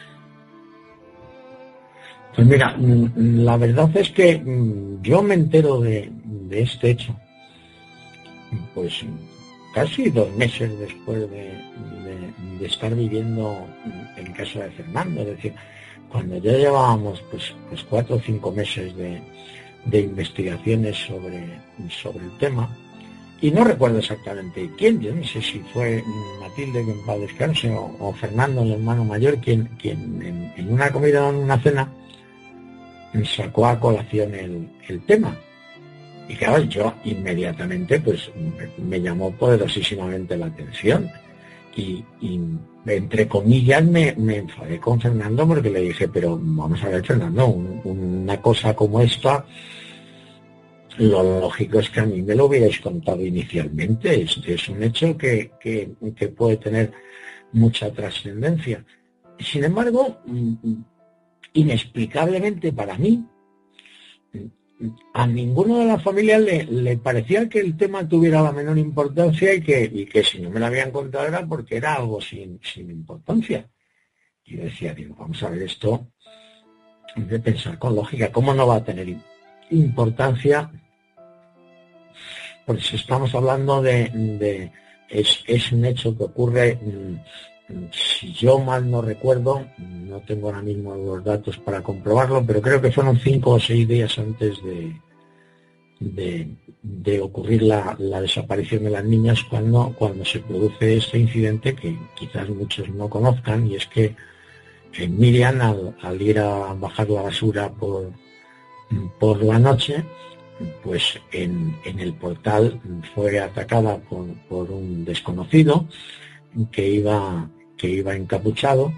Pues mira, la verdad es que yo me entero de, de este hecho pues casi dos meses después de, de, de estar viviendo en casa de Fernando, es decir, cuando ya llevábamos pues, pues cuatro o cinco meses de, de investigaciones sobre, sobre el tema, y no recuerdo exactamente quién, yo no sé si fue Matilde, que en paz descanse, o, o Fernando, el hermano mayor, quien, quien en, en una comida o en una cena sacó a colación el, el tema. Y claro, yo inmediatamente pues me, me llamó poderosísimamente la atención. Y, y entre comillas me, me enfadé con Fernando porque le dije, pero vamos a ver, Fernando, un, una cosa como esta, lo lógico es que a mí me lo hubierais contado inicialmente. Este es un hecho que, que, que puede tener mucha trascendencia. Sin embargo, inexplicablemente para mí, a ninguno de la familia le, le parecía que el tema tuviera la menor importancia y que, y que si no me lo habían contado era porque era algo sin, sin importancia. Y yo decía, digo, vamos a ver esto, de pensar con lógica, ¿cómo no va a tener importancia? Porque si estamos hablando de, de es, es un hecho que ocurre, si yo mal no recuerdo, no tengo ahora mismo los datos para comprobarlo, pero creo que fueron cinco o seis días antes de, de, de ocurrir la, la desaparición de las niñas cuando, cuando se produce este incidente que quizás muchos no conozcan, y es que eh, Miriam al, al ir a bajar la basura por, por la noche, pues en, en el portal fue atacada por, por un desconocido que iba, que iba encapuchado,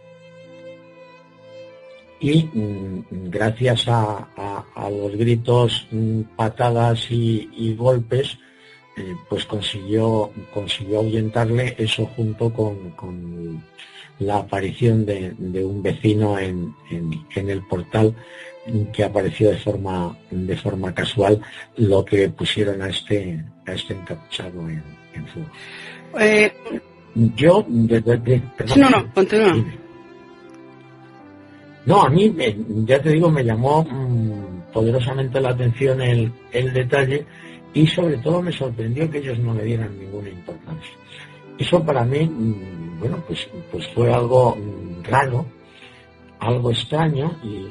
y mmm, gracias a, a, a los gritos, mmm, patadas y, y golpes, eh, pues consiguió, consiguió ahuyentarle, eso junto con, con la aparición de, de un vecino en, en, en el portal, que apareció de forma de forma casual, lo que pusieron a este a este encapuchado en, en fuga. Eh, Yo, de, de, de, perdón, no, no, continúa. No, a mí, me, ya te digo, me llamó mmm, poderosamente la atención el, el detalle, y sobre todo me sorprendió que ellos no le dieran ninguna importancia. Eso para mí, mmm, bueno, pues, pues fue algo mmm, raro, algo extraño, y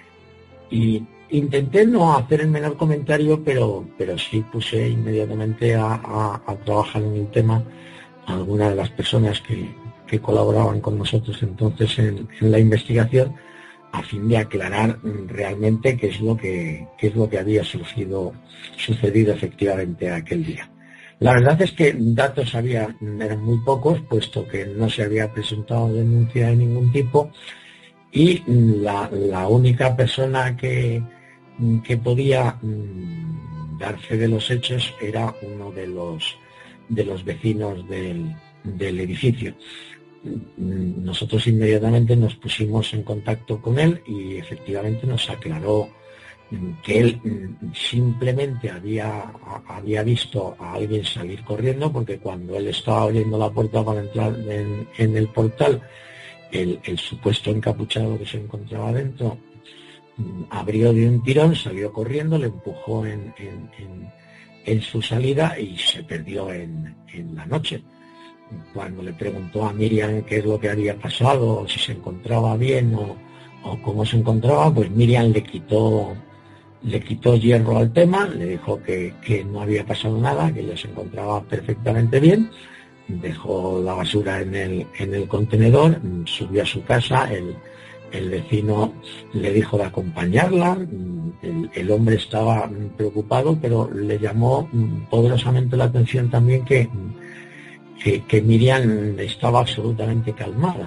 Y intenté no hacer el menor comentario, pero, pero sí puse inmediatamente a, a, a trabajar en el tema a algunas de las personas que, que colaboraban con nosotros entonces en, en la investigación, a fin de aclarar realmente qué es lo que, qué es lo que había surgido, sucedido efectivamente aquel día. La verdad es que datos había, eran muy pocos, puesto que no se había presentado denuncia de ningún tipo. Y la, la única persona que, que podía mmm, dar fe de los hechos era uno de los, de los vecinos del, del edificio. Nosotros inmediatamente nos pusimos en contacto con él y efectivamente nos aclaró que él simplemente había, había visto a alguien salir corriendo, porque cuando él estaba abriendo la puerta para entrar en, en el portal, El, el supuesto encapuchado que se encontraba dentro abrió de un tirón, salió corriendo, le empujó en, en, en, en su salida y se perdió en, en la noche. Cuando le preguntó a Miriam qué es lo que había pasado, si se encontraba bien o, o cómo se encontraba, pues Miriam le quitó, le quitó hierro al tema, le dijo que, que no había pasado nada, que ella se encontraba perfectamente bien. Dejó la basura en el, en el contenedor, subió a su casa, el, el vecino le dijo de acompañarla, el, el hombre estaba preocupado, pero le llamó poderosamente la atención también que, que, que Miriam estaba absolutamente calmada,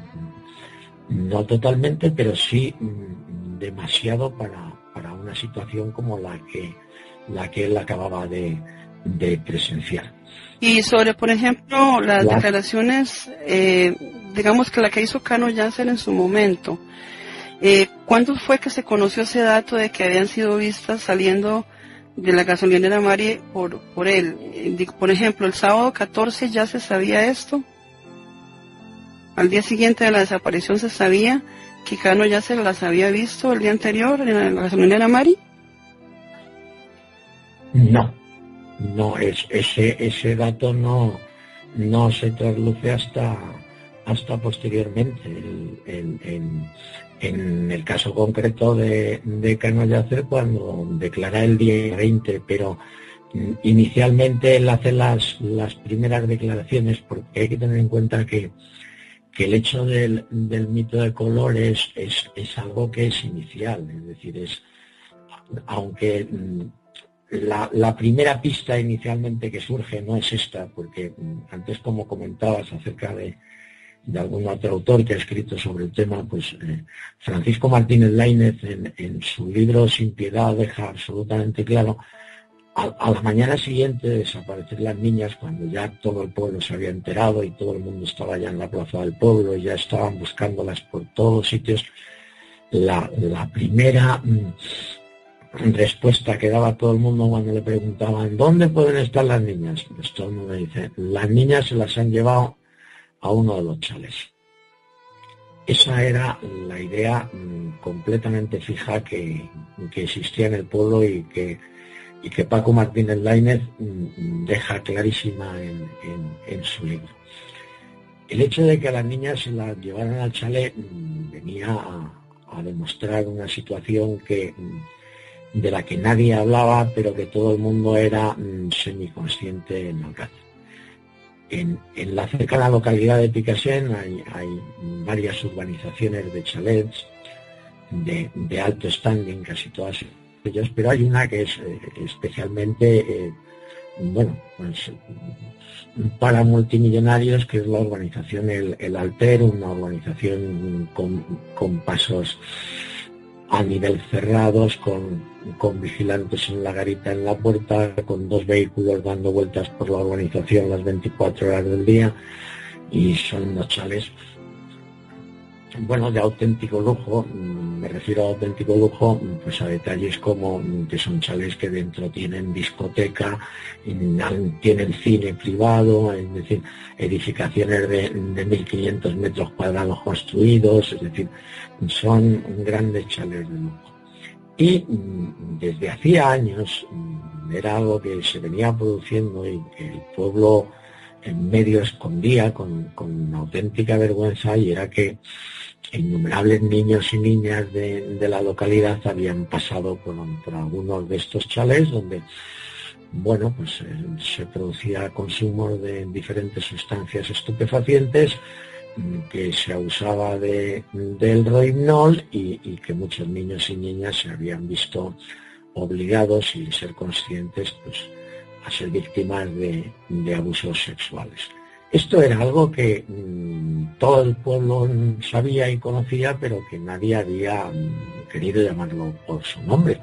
no totalmente, pero sí demasiado para, para una situación como la que, la que él acababa de, de presenciar. Y sobre, por ejemplo, las Claro. declaraciones, eh, digamos que la que hizo Cano Yasser en su momento, eh, ¿cuándo fue que se conoció ese dato de que habían sido vistas saliendo de la gasolinera Mari por, por él? Eh, por ejemplo, el sábado catorce ya se sabía esto. Al día siguiente de la desaparición se sabía que Cano Yasser las había visto el día anterior en la gasolinera Mari. No. No, es, ese, ese dato no, no se trasluce hasta, hasta posteriormente. El, el, en, en el caso concreto de, de Cano Yasser, cuando declara el día veinte, pero inicialmente él hace las, las primeras declaraciones, porque hay que tener en cuenta que, que el hecho del, del mito de color es, es, es algo que es inicial, es decir, es, aunque La, la primera pista inicialmente que surge no es esta, porque antes, como comentabas acerca de, de algún otro autor que ha escrito sobre el tema, pues eh, Francisco Martínez Lainez en, en su libro Sin Piedad deja absolutamente claro, a, a la mañana siguiente de desaparecer las niñas, cuando ya todo el pueblo se había enterado y todo el mundo estaba ya en la plaza del pueblo y ya estaban buscándolas por todos sitios, la, la primera... Mmm, respuesta que daba todo el mundo cuando le preguntaban ¿dónde pueden estar las niñas? Pues todo el mundo dice, las niñas se las han llevado a uno de los chalés. Esa era la idea mmm, completamente fija que, que existía en el pueblo y que, y que Paco Martínez Lainez mmm, deja clarísima en, en, en su libro. El hecho de que a las niñas se las llevaran al chalet mmm, venía a, a demostrar una situación que mmm, de la que nadie hablaba, pero que todo el mundo era mmm, semiconsciente en Alcácer. En, en la cercana localidad de Picassent hay, hay varias urbanizaciones de chalets de, de alto standing, casi todas ellas, pero hay una que es eh, especialmente, eh, bueno, pues, para multimillonarios, que es la urbanización El, El Alter, una urbanización con, con pasos a nivel cerrados, con, con vigilantes en la garita en la puerta, con dos vehículos dando vueltas por la urbanización las veinticuatro horas del día, y son unos chalés, bueno, de auténtico lujo. Me refiero a auténtico lujo, pues a detalles como que son chalés que dentro tienen discoteca, tienen cine privado, es decir, edificaciones de, de mil quinientos metros cuadrados construidos, es decir, son grandes chalés de lujo. Y desde hacía años era algo que se venía produciendo y que el pueblo en medio escondía con, con auténtica vergüenza, y era que innumerables niños y niñas de, de la localidad habían pasado por, por algunos de estos chalés donde, bueno, pues eh, se producía consumo de diferentes sustancias estupefacientes, que se abusaba de, del rohypnol y, y que muchos niños y niñas se habían visto obligados, sin ser conscientes, pues a ser víctimas de, de abusos sexuales. Esto era algo que mmm, todo el pueblo sabía y conocía, pero que nadie había mmm, querido llamarlo por su nombre.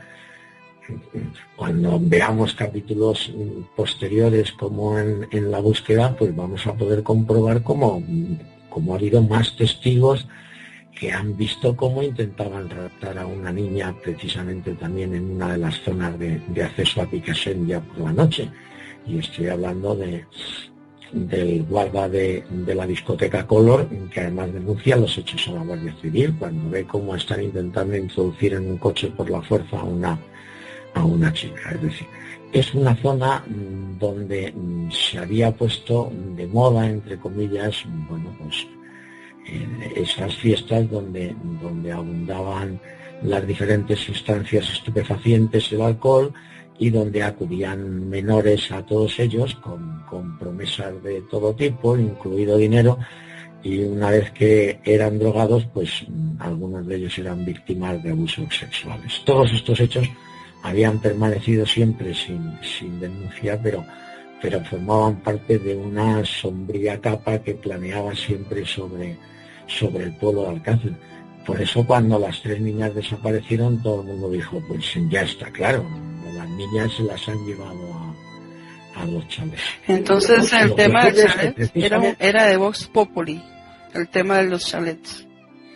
Cuando veamos capítulos posteriores como en, en La Búsqueda, pues vamos a poder comprobar cómo, cómo ha habido más testigos que han visto cómo intentaban raptar a una niña, precisamente también en una de las zonas de, de acceso a Picassent ya por la noche. Y estoy hablando de, del guarda de, de la discoteca Color, que además denuncia los hechos a la Guardia Civil cuando ve cómo están intentando introducir en un coche por la fuerza a una, a una chica. Es decir, es una zona donde se había puesto de moda, entre comillas, bueno, pues en esas fiestas donde, donde abundaban las diferentes sustancias estupefacientes, el alcohol, y donde acudían menores a todos ellos con, con promesas de todo tipo, incluido dinero, y una vez que eran drogados, pues algunos de ellos eran víctimas de abusos sexuales. Todos estos hechos habían permanecido siempre sin, sin denuncia, pero, pero formaban parte de una sombría capa que planeaba siempre sobre sobre el pueblo de Alcácer. Por eso cuando las tres niñas desaparecieron, todo el mundo dijo, pues ya está claro, las niñas se las han llevado a, a los chalets. Entonces el Lo tema del chalet es era, un, era de Vox Populi, el tema de los chalets.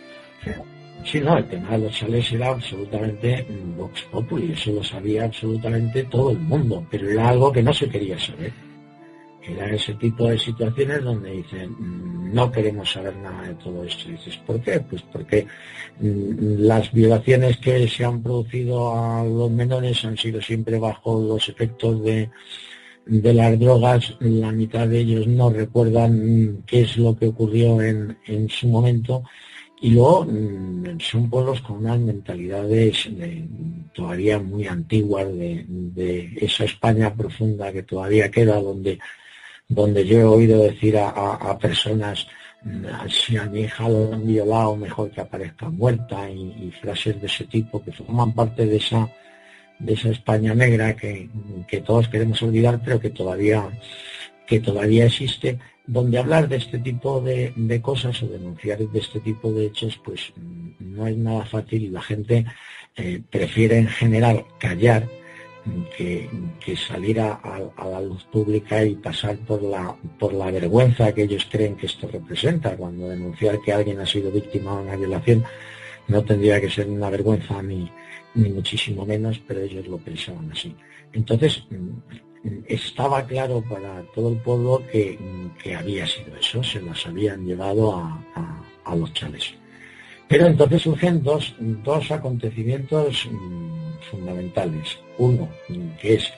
Sí, no, el tema de los chalets era absolutamente Vox Populi, eso lo sabía absolutamente todo el mundo, pero era algo que no se quería saber. Era ese tipo de situaciones donde dicen, no queremos saber nada de todo esto. Y dices, ¿por qué? Pues porque mmm, las violaciones que se han producido a los menores han sido siempre bajo los efectos de, de las drogas. La mitad de ellos no recuerdan qué es lo que ocurrió en, en su momento. Y luego mmm, son pueblos con unas mentalidades de, todavía muy antiguas de, de esa España profunda que todavía queda, donde donde yo he oído decir a, a, a personas, si a mi hija lo han violado, mejor que aparezca muerta, y, y frases de ese tipo que forman parte de esa de esa España negra que, que todos queremos olvidar, pero que todavía que todavía existe, donde hablar de este tipo de, de cosas o denunciar de este tipo de hechos, pues no es nada fácil, y la gente eh, prefiere en general callar Que, que salir a, a la luz pública y pasar por la por la vergüenza que ellos creen que esto representa, cuando denunciar que alguien ha sido víctima de una violación no tendría que ser una vergüenza ni, ni muchísimo menos, pero ellos lo pensaban así. Entonces, estaba claro para todo el pueblo que, que había sido eso, se las habían llevado a, a, a los chalés. Pero entonces surgen dos, dos acontecimientos fundamentales. Uno, que es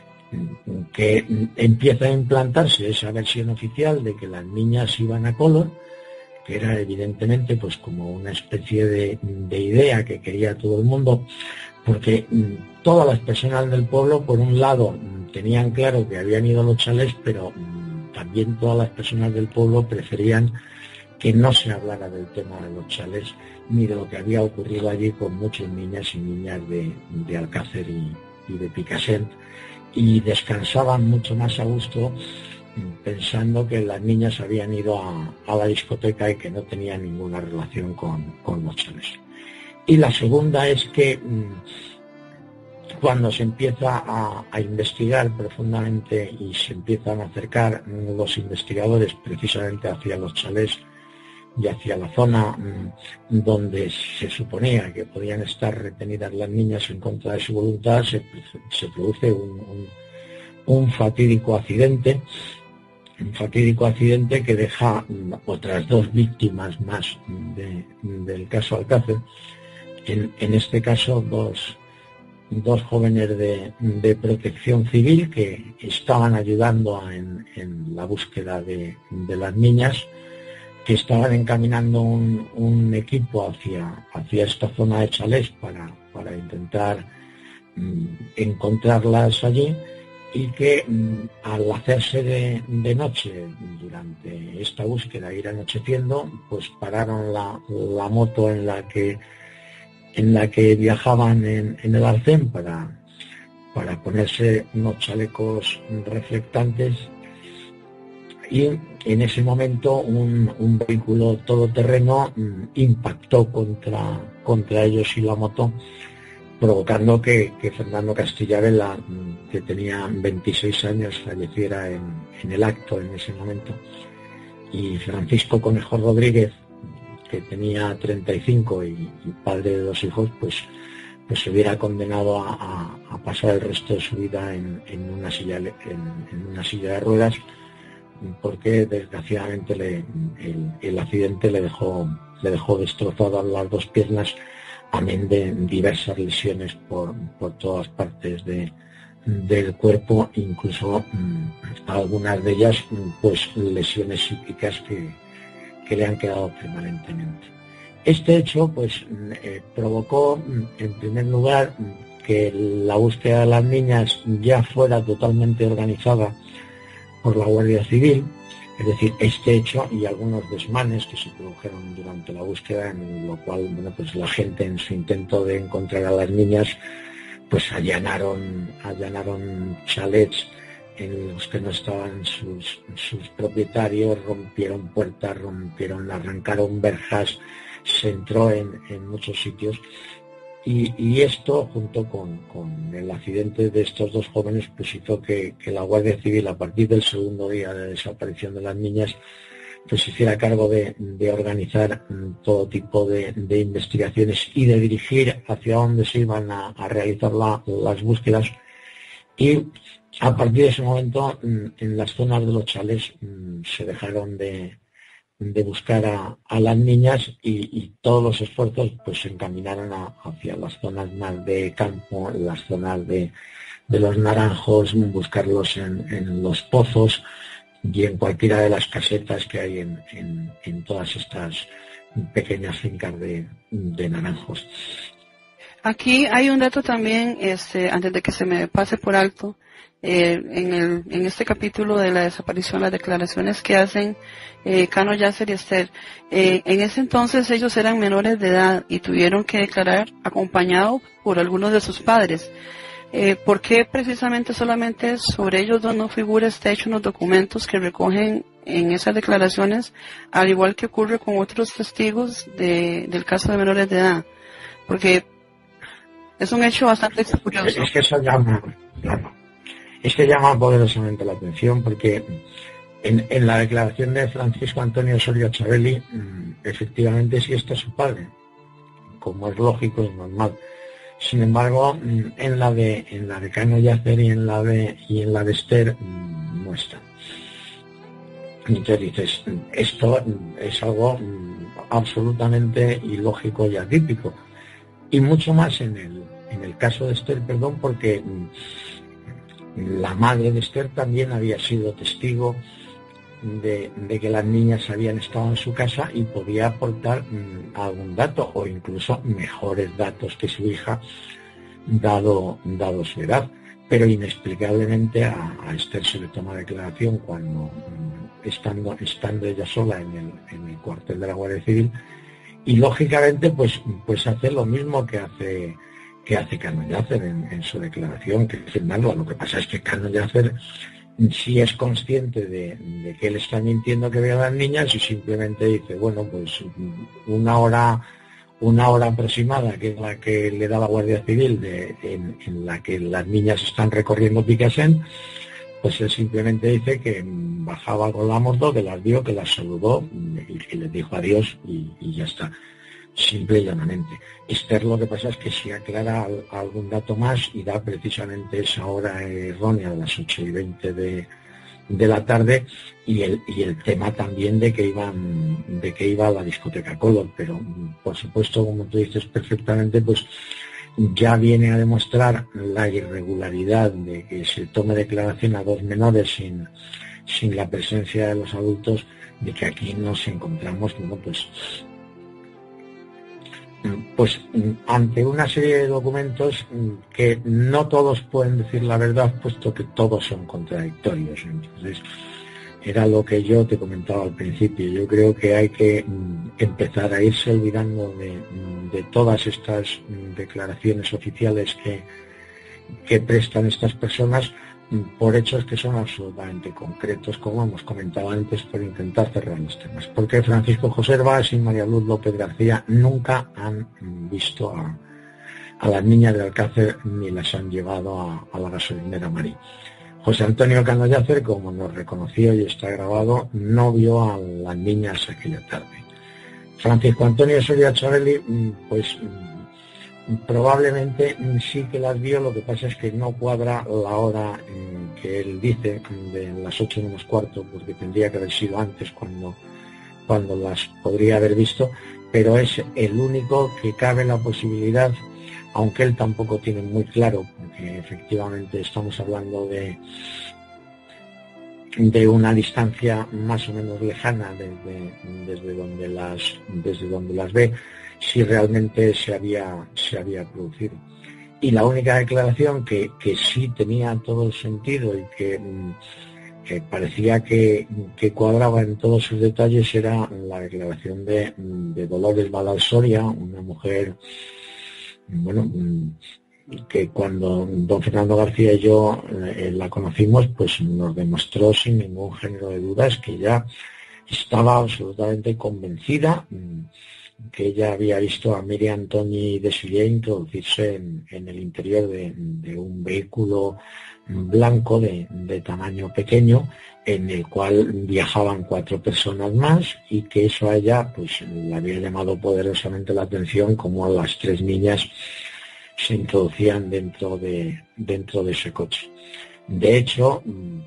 que empieza a implantarse esa versión oficial de que las niñas iban a color, que era evidentemente pues como una especie de, de idea que quería todo el mundo, porque todas las personas del pueblo, por un lado, tenían claro que habían ido a los chalés, pero también todas las personas del pueblo preferían que no se hablara del tema de los chalés ni de lo que había ocurrido allí con muchas niñas y niñas de, de Alcácer y, y de Picassent, y descansaban mucho más a gusto pensando que las niñas habían ido a, a la discoteca y que no tenían ninguna relación con, con los chalés. Y la segunda es que cuando se empieza a, a investigar profundamente y se empiezan a acercar los investigadores precisamente hacia los chalés y hacia la zona donde se suponía que podían estar retenidas las niñas en contra de su voluntad, se, se produce un, un, un fatídico accidente, un fatídico accidente que deja otras dos víctimas más de, del caso Alcácer. En, en este caso, dos, dos jóvenes de, de protección civil que estaban ayudando en, en la búsqueda de, de las niñas, que estaban encaminando un, un equipo hacia, hacia esta zona de chalés para, para intentar mm, encontrarlas allí, y que mm, al hacerse de, de noche durante esta búsqueda, ir anocheciendo, pues pararon la, la moto en la que en la que viajaban en, en el arcén para, para ponerse unos chalecos reflectantes, y en ese momento un, un vehículo todoterreno mm, impactó contra, contra ellos y la moto, provocando que, que Fernando Castilla-Vela, que tenía veintiséis años, falleciera en, en el acto en ese momento, y Francisco Conejo Rodríguez, que tenía treinta y cinco y, y padre de dos hijos, pues, pues se hubiera condenado a, a, a pasar el resto de su vida en, en, una silla, en, en una silla de ruedas, porque desgraciadamente le, el, el accidente le dejó, le dejó destrozadas las dos piernas, amén de diversas lesiones por, por todas partes de, del cuerpo, incluso mmm, algunas de ellas pues lesiones psíquicas que, que le han quedado permanentemente. Este hecho pues eh, provocó, en primer lugar, que la búsqueda de las niñas ya fuera totalmente organizada por la Guardia Civil. Es decir, este hecho y algunos desmanes que se produjeron durante la búsqueda, en lo cual, bueno, pues la gente, en su intento de encontrar a las niñas, pues allanaron, allanaron chalets en los que no estaban sus, sus propietarios, rompieron puertas, rompieron, arrancaron verjas, se entró en, en muchos sitios. Y, y esto, junto con, con el accidente de estos dos jóvenes, pues hizo que, que la Guardia Civil, a partir del segundo día de desaparición de las niñas, pues se hiciera cargo de, de organizar todo tipo de, de investigaciones y de dirigir hacia dónde se iban a, a realizar la, las búsquedas. Y a partir de ese momento, en las zonas de los chalés se dejaron de de buscar a, a las niñas, y, y todos los esfuerzos pues se encaminaron a, hacia las zonas más de campo, las zonas de, de los naranjos, buscarlos en, en los pozos y en cualquiera de las casetas que hay en, en, en todas estas pequeñas fincas de, de naranjos. Aquí hay un dato también, este, antes de que se me pase por alto. Eh, en, el, en este capítulo de la desaparición, las declaraciones que hacen eh, Cano, Yasser y Esther, eh, en ese entonces ellos eran menores de edad y tuvieron que declarar acompañados por algunos de sus padres. Eh, ¿Por qué precisamente solamente sobre ellos dos no figura este hecho en los documentos que recogen en esas declaraciones, al igual que ocurre con otros testigos de, del caso de menores de edad? Porque es un hecho bastante curioso. Es que eso llama, claro. Es que llama poderosamente la atención, porque en, en la declaración de Francisco Antonio Osorio Chavelli, efectivamente sí está su padre, como es lógico y normal. Sin embargo, en la de en la de Cano Yacer y en la de y en la de Esther no está. Entonces dices, esto es algo absolutamente ilógico y atípico. Y mucho más en el en el caso de Esther, perdón, porque la madre de Esther también había sido testigo de, de que las niñas habían estado en su casa y podía aportar mmm, algún dato o incluso mejores datos que su hija, dado, dado su edad. Pero inexplicablemente a, a Esther se le toma declaración cuando mmm, estando, estando ella sola en el, en el cuartel de la Guardia Civil, y lógicamente pues, pues hace lo mismo que hace que hace Cano Yacer en, en su declaración, que es malo. Lo que pasa es que Cano Yacer sí es consciente de, de que él está mintiendo que ve a las niñas y simplemente dice, bueno, pues una hora una hora aproximada, que es la que le da la Guardia Civil, de, en, en la que las niñas están recorriendo Picassent, pues él simplemente dice que bajaba con la moto, que las vio, que las saludó y que les dijo adiós y, y ya está. Simple y llanamente. Esther, lo que pasa es que si aclara algún dato más y da precisamente esa hora errónea de las ocho y veinte de, de la tarde y el, y el tema también de que iban de que iba a la discoteca Color, pero por supuesto, como tú dices perfectamente, pues ya viene a demostrar la irregularidad de que se tome declaración a dos menores sin, sin la presencia de los adultos, de que aquí nos encontramos, bueno, pues pues ante una serie de documentos que no todos pueden decir la verdad, puesto que todos son contradictorios. Entonces, era lo que yo te comentaba al principio. Yo creo que hay que empezar a irse olvidando de, de todas estas declaraciones oficiales que, que prestan estas personas por hechos que son absolutamente concretos, como hemos comentado antes, por intentar cerrar los temas. Porque Francisco José Herbás y María Luz López García nunca han visto a, a las niñas de Alcácer ni las han llevado a, a la gasolinera Marí. José Antonio Cano Yacer, como nos reconoció y está grabado, no vio a las niñas aquella tarde. Francisco Antonio Soria Chabeli, pues probablemente sí que las vio, lo que pasa es que no cuadra la hora en que él dice, de las ocho menos cuarto, porque tendría que haber sido antes cuando, cuando las podría haber visto, pero es el único que cabe la posibilidad, aunque él tampoco tiene muy claro, porque efectivamente estamos hablando de, de una distancia más o menos lejana desde, desde, donde, las, desde donde las ve, si realmente se había, se había producido. Y la única declaración que, que sí tenía todo el sentido y que, que parecía que, que cuadraba en todos sus detalles era la declaración de, de Dolores Badal Soria, una mujer, bueno, que cuando don Fernando García y yo eh, la conocimos, pues nos demostró sin ningún género de dudas que ella estaba absolutamente convencida, que ella había visto a Miriam Toñi Desilliers introducirse en, en el interior de, de un vehículo blanco de, de tamaño pequeño, en el cual viajaban cuatro personas más, y que eso a ella pues le había llamado poderosamente la atención, como las tres niñas se introducían dentro de, dentro de ese coche. De hecho,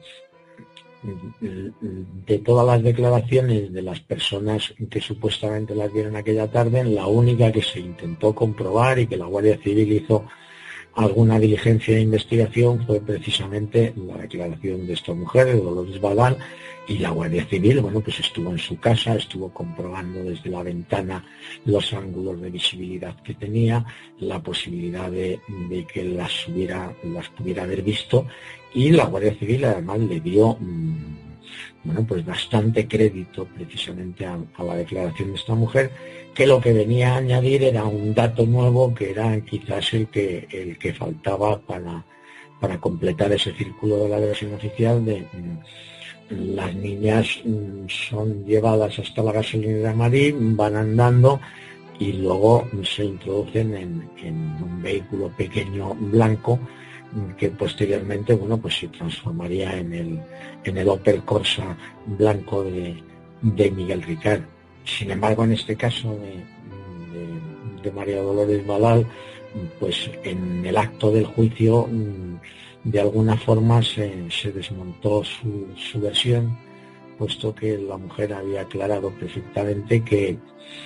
de todas las declaraciones de las personas que supuestamente las vieron aquella tarde, la única que se intentó comprobar y que la Guardia Civil hizo alguna diligencia de investigación fue precisamente la declaración de esta mujer, de Dolores Badal, y la Guardia Civil, bueno, pues estuvo en su casa, estuvo comprobando desde la ventana los ángulos de visibilidad que tenía, la posibilidad de, de que las hubiera, las pudiera haber visto, y la Guardia Civil además le dio mmm, bueno, pues bastante crédito precisamente a, a la declaración de esta mujer, que lo que venía a añadir era un dato nuevo que era quizás el que el que faltaba para, para completar ese círculo de la versión oficial de mmm, las niñas mmm, son llevadas hasta la gasolinera Marí, van andando y luego se introducen en, en un vehículo pequeño blanco que posteriormente, bueno, pues se transformaría en el en el Opel Corsa blanco de, de Miguel Ricard. Sin embargo, en este caso de, de, de María Dolores Badal, pues en el acto del juicio de alguna forma se, se desmontó su, su versión, puesto que la mujer había aclarado perfectamente que,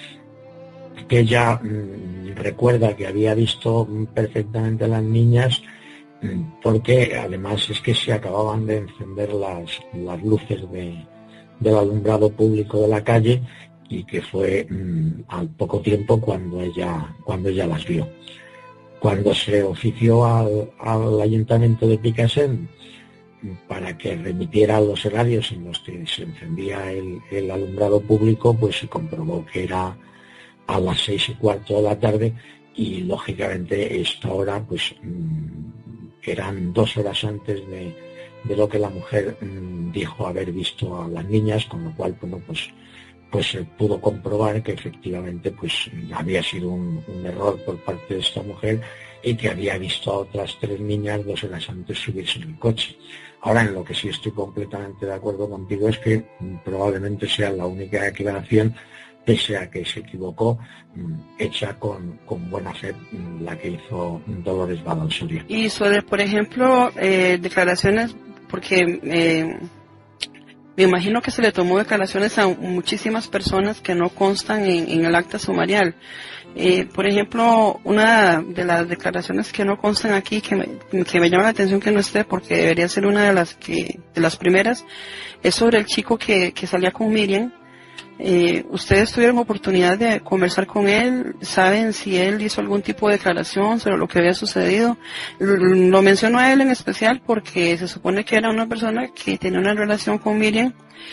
que ella mmm, recuerda que había visto perfectamente a las niñas, porque además es que se acababan de encender las, las luces de, del alumbrado público de la calle, y que fue mmm, al poco tiempo cuando ella, cuando ella las vio. Cuando se ofició al, al ayuntamiento de Picassent para que remitiera los horarios en los que se encendía el, el alumbrado público, pues se comprobó que era a las seis y cuarto de la tarde, y lógicamente esta hora pues mmm, eran dos horas antes de, de lo que la mujer mmm, dijo haber visto a las niñas, con lo cual bueno, pues pues se pudo comprobar que efectivamente pues había sido un, un error por parte de esta mujer, y que había visto a otras tres niñas dos horas antes subirse en el coche. Ahora, en lo que sí estoy completamente de acuerdo contigo es que probablemente sea la única declaración, pese a que se equivocó, hecha con, con buena fe, la que hizo Dolores Badal-Soria. Y sobre, por ejemplo, eh, declaraciones, porque eh, me imagino que se le tomó declaraciones a muchísimas personas que no constan en, en el acta sumarial. Eh, por ejemplo, una de las declaraciones que no constan aquí, que me, que me llama la atención que no esté, porque debería ser una de las que de las primeras, es sobre el chico que, que salía con Miriam. Eh, ¿Ustedes tuvieron oportunidad de conversar con él? ¿Saben si él hizo algún tipo de declaración sobre lo que había sucedido? Lo menciono a él en especial porque se supone que era una persona que tenía una relación con Miriam,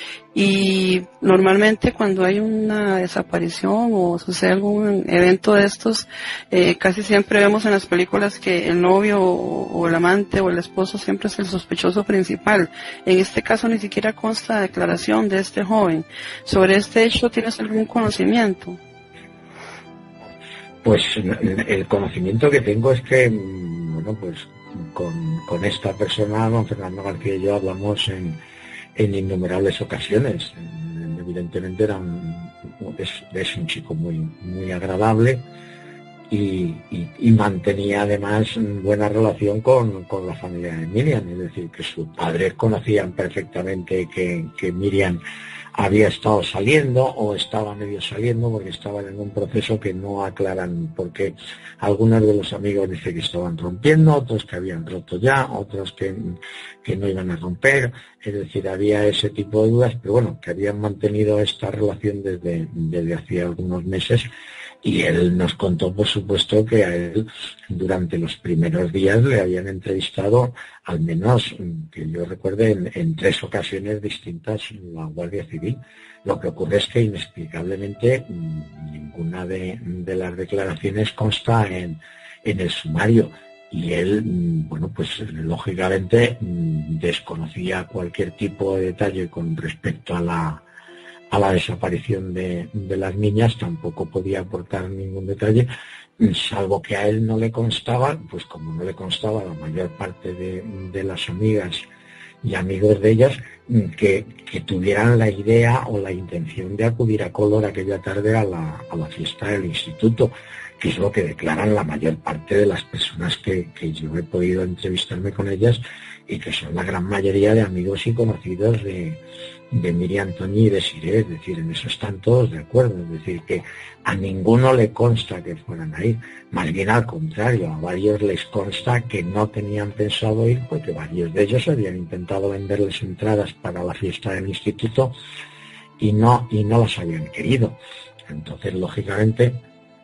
y normalmente cuando hay una desaparición o sucede algún evento de estos, eh, casi siempre vemos en las películas que el novio o, o el amante o el esposo siempre es el sospechoso principal. En este caso ni siquiera consta declaración de este joven. ¿Sobre este hecho tienes algún conocimiento? Pues el conocimiento que tengo es que, bueno, pues con, con esta persona, don Fernando García y yo, hablamos en en innumerables ocasiones. Evidentemente era un, es, es un chico muy muy agradable, y, y, y mantenía además buena relación con, con la familia de Miriam, es decir, que sus padres conocían perfectamente que, que Miriam había estado saliendo o estaba medio saliendo, porque estaban en un proceso que no aclaran, porque algunos de los amigos dicen que estaban rompiendo, otros que habían roto ya, otros que, que no iban a romper, es decir, había ese tipo de dudas, pero bueno, que habían mantenido esta relación desde, desde hacía algunos meses. Y él nos contó, por supuesto, que a él durante los primeros días le habían entrevistado, al menos que yo recuerde, en, en tres ocasiones distintas la Guardia Civil. Lo que ocurre es que inexplicablemente ninguna de, de las declaraciones consta en, en el sumario. Y él, bueno, pues lógicamente desconocía cualquier tipo de detalle con respecto a la a la desaparición de, de las niñas, tampoco podía aportar ningún detalle, salvo que a él no le constaba, pues como no le constaba a la mayor parte de, de las amigas y amigos de ellas, que, que tuvieran la idea o la intención de acudir a Color aquella tarde a la, a la fiesta del instituto, que es lo que declaran la mayor parte de las personas que, que yo he podido entrevistarme con ellas, y que son la gran mayoría de amigos y conocidos de, de Miriam Toñi y de Siré. Es decir, en eso están todos de acuerdo, es decir, que a ninguno le consta que fueran a ir, más bien al contrario, a varios les consta que no tenían pensado ir, porque varios de ellos habían intentado venderles entradas para la fiesta del instituto y no, y no las habían querido. Entonces, lógicamente,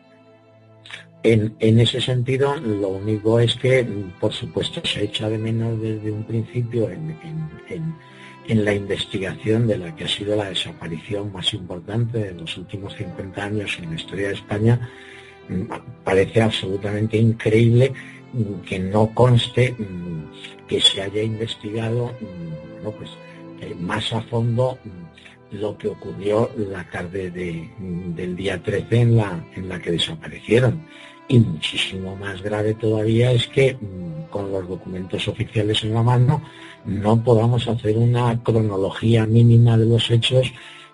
En, en ese sentido, lo único es que, por supuesto, se echa de menos desde un principio en, en, en, en la investigación de la que ha sido la desaparición más importante de los últimos cincuenta años en la historia de España. Parece absolutamente increíble que no conste que se haya investigado, bueno, pues, más a fondo lo que ocurrió la tarde de, del día trece en la, en la que desaparecieron. Y muchísimo más grave todavía es que con los documentos oficiales en la mano no podamos hacer una cronología mínima de los hechos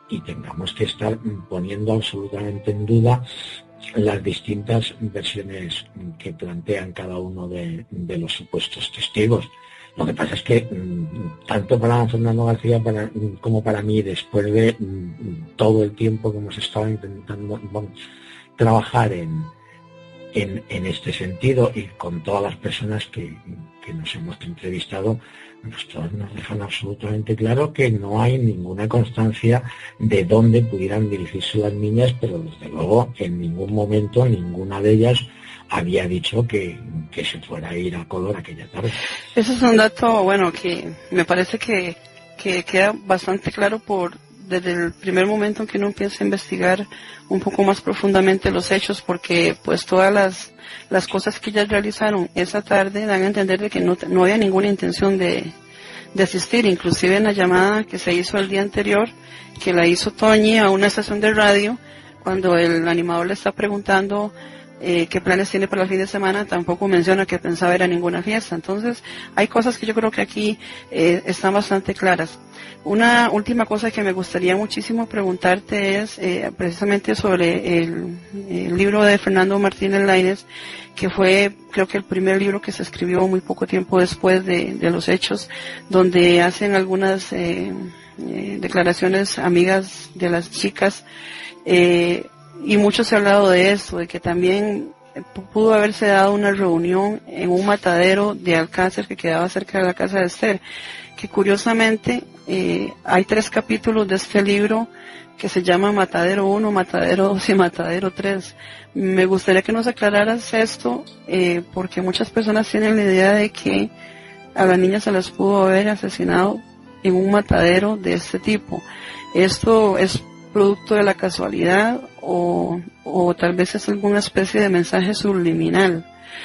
y tengamos que estar poniendo absolutamente en duda las distintas versiones que plantean cada uno de, de los supuestos testigos. Lo que pasa es que tanto para Fernando García para, como para mí, después de todo el tiempo que hemos estado intentando bueno, trabajar en, en, en este sentido, y con todas las personas que, que nos hemos entrevistado, pues todos nos dejan absolutamente claro que no hay ninguna constancia de dónde pudieran dirigirse las niñas, pero desde luego en ningún momento ninguna de ellas había dicho que, que se fuera a ir a Color aquella tarde. Eso es un dato, bueno, que me parece que, que queda bastante claro por desde el primer momento en que uno empieza a investigar un poco más profundamente los hechos, porque pues todas las, las cosas que ellas realizaron esa tarde dan a entender de que no, no había ninguna intención de, de asistir. Inclusive en la llamada que se hizo el día anterior, que la hizo Toñi a una estación de radio, cuando el animador le está preguntando Eh, qué planes tiene para el fin de semana, tampoco menciona que pensaba ir a ninguna fiesta. Entonces hay cosas que yo creo que aquí eh, están bastante claras. Una última cosa que me gustaría muchísimo preguntarte es eh, precisamente sobre el, el libro de Fernando Martínez Lainez, que fue creo que el primer libro que se escribió muy poco tiempo después de, de los hechos, donde hacen algunas eh, eh, declaraciones amigas de las chicas, eh, y mucho se ha hablado de eso, de que también pudo haberse dado una reunión en un matadero de Alcácer que quedaba cerca de la casa de Esther, que curiosamente eh, hay tres capítulos de este libro que se llama Matadero uno, Matadero dos y Matadero tres. Me gustaría que nos aclararas esto, eh, porque muchas personas tienen la idea de que a las niñas se las pudo haber asesinado en un matadero de este tipo. ¿Esto es producto de la casualidad o, o tal vez es alguna especie de mensaje subliminal?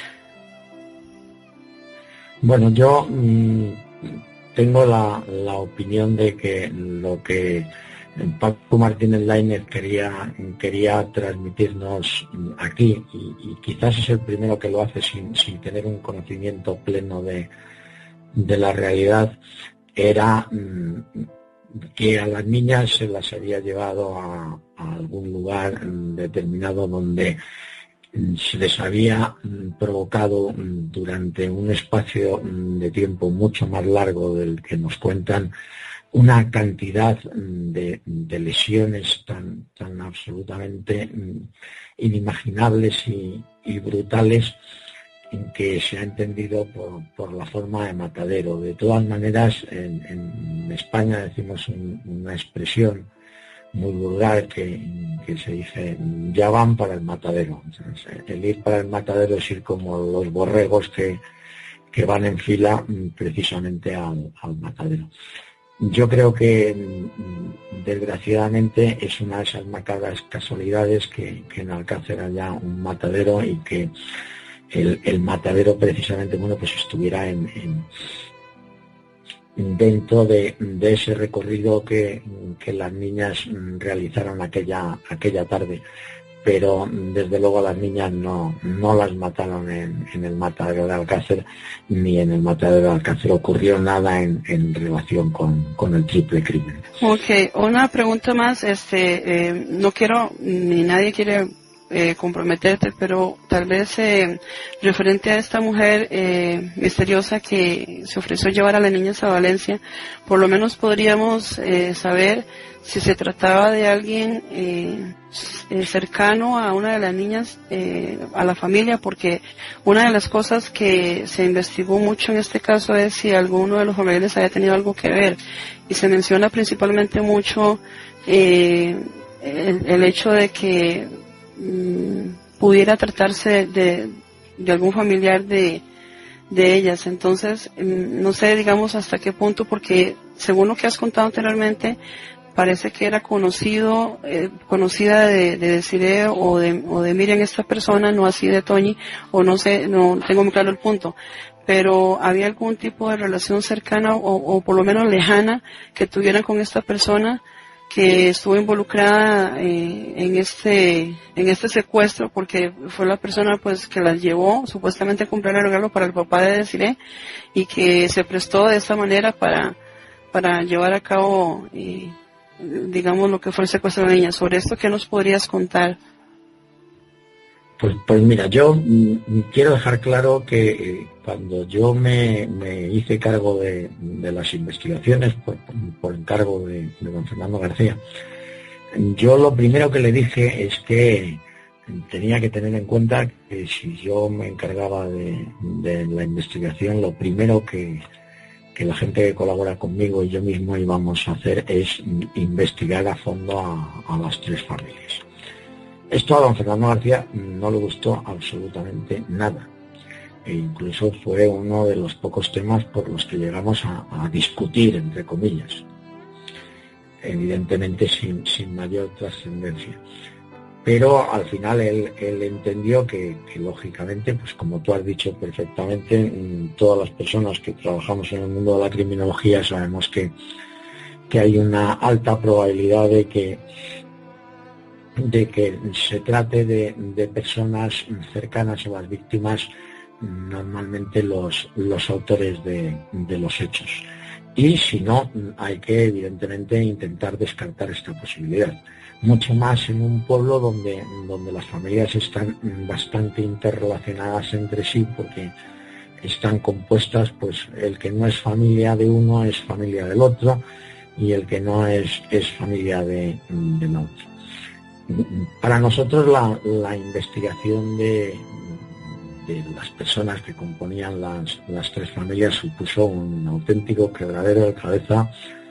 Bueno, yo mmm, tengo la, la opinión de que lo que Paco Martínez Lainez quería, quería transmitirnos aquí, y, y quizás es el primero que lo hace sin, sin tener un conocimiento pleno de, de la realidad, era mmm, que a las niñas se las había llevado a, a algún lugar determinado donde se les había provocado durante un espacio de tiempo mucho más largo del que nos cuentan una cantidad de, de lesiones tan, tan absolutamente inimaginables y, y brutales, en que se ha entendido por, por la forma de matadero. De todas maneras, en, en España decimos un, una expresión muy vulgar que, que se dice: ya van para el matadero. Entonces, el ir para el matadero es ir como los borregos que, que van en fila precisamente al, al matadero. Yo creo que desgraciadamente es una de esas macabras casualidades que, que en Alcácer haya un matadero y que El, el matadero precisamente bueno pues estuviera en, en dentro de, de ese recorrido que, que las niñas realizaron aquella aquella tarde, pero desde luego a las niñas no no las mataron en, en el matadero de Alcácer, ni en el matadero de Alcácer ocurrió nada en, en relación con, con el triple crimen. Okay, una pregunta más, este eh, no quiero ni nadie quiere Eh, comprometerte, pero tal vez eh, referente a esta mujer eh, misteriosa que se ofreció llevar a las niñas a Valencia, por lo menos podríamos eh, saber si se trataba de alguien eh, eh, cercano a una de las niñas, eh, a la familia, porque una de las cosas que se investigó mucho en este caso es si alguno de los familiares había tenido algo que ver, y se menciona principalmente mucho eh, el, el hecho de que pudiera tratarse de, de algún familiar de, de ellas. Entonces, no sé, digamos, hasta qué punto, porque según lo que has contado anteriormente, parece que era conocido, eh, conocida de, de Desiree o de, o de Miriam esta persona, no así de Toñi, o no sé, no tengo muy claro el punto. Pero había algún tipo de relación cercana o, o por lo menos lejana que tuvieran con esta persona que estuvo involucrada eh, en este en este secuestro, porque fue la persona pues que las llevó supuestamente a comprar el regalo para el papá de Desiree, y que se prestó de esta manera para para llevar a cabo eh, digamos, lo que fue el secuestro de la niña. Sobre esto, ¿qué nos podrías contar? Pues, pues mira, yo mm, quiero dejar claro que eh, cuando yo me, me hice cargo de, de las investigaciones por, por encargo de, de don Fernando García, yo lo primero que le dije es que tenía que tener en cuenta que si yo me encargaba de, de la investigación, lo primero que, que la gente que colabora conmigo y yo mismo íbamos a hacer es investigar a fondo a, a las tres familias. Esto a don Fernando García no le gustó absolutamente nada. E incluso fue uno de los pocos temas por los que llegamos a, a discutir, entre comillas. Evidentemente sin, sin mayor trascendencia. Pero al final él, él entendió que, que lógicamente, pues como tú has dicho perfectamente, todas las personas que trabajamos en el mundo de la criminología sabemos que, que hay una alta probabilidad de que de que se trate de, de personas cercanas a las víctimas, normalmente los, los autores de, de los hechos. Y si no, hay que evidentemente intentar descartar esta posibilidad. Mucho más en un pueblo donde, donde las familias están bastante interrelacionadas entre sí, porque están compuestas, pues el que no es familia de uno es familia del otro, y el que no es, es familia de, del otro. Para nosotros la, la investigación de, de las personas que componían las, las tres familias supuso un auténtico quebradero de cabeza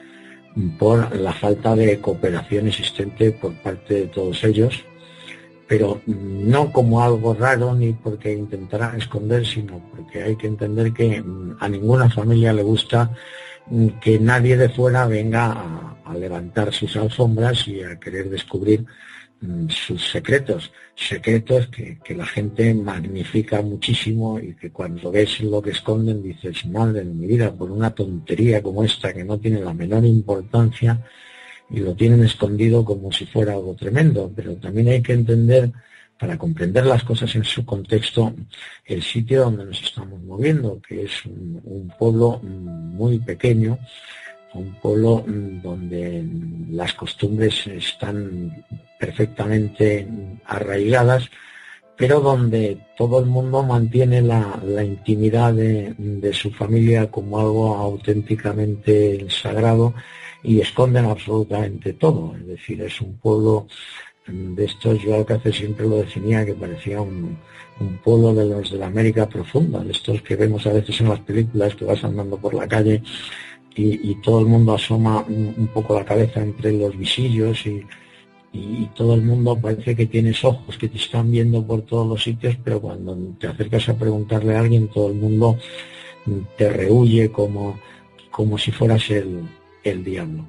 por la falta de cooperación existente por parte de todos ellos, pero no como algo raro ni porque intentaran esconder, sino porque hay que entender que a ninguna familia le gusta que nadie de fuera venga a, a levantar sus alfombras y a querer descubrir sus secretos, secretos que, que la gente magnifica muchísimo y que cuando ves lo que esconden dices, madre de mi vida, por una tontería como esta que no tiene la menor importancia, y lo tienen escondido como si fuera algo tremendo. Pero también hay que entender, para comprender las cosas en su contexto, el sitio donde nos estamos moviendo, que es un, un pueblo muy pequeño, un pueblo donde las costumbres están perfectamente arraigadas, pero donde todo el mundo mantiene la, la intimidad de, de su familia como algo auténticamente sagrado y esconden absolutamente todo. Es decir, es un pueblo de estos, yo al que hace siempre lo definía, que parecía un, un pueblo de los de la América profunda, de estos que vemos a veces en las películas, que vas andando por la calle Y, y todo el mundo asoma un, un poco la cabeza entre los visillos y, y, y todo el mundo parece que tienes ojos que te están viendo por todos los sitios, pero cuando te acercas a preguntarle a alguien, todo el mundo te rehúye como, como si fueras el, el diablo.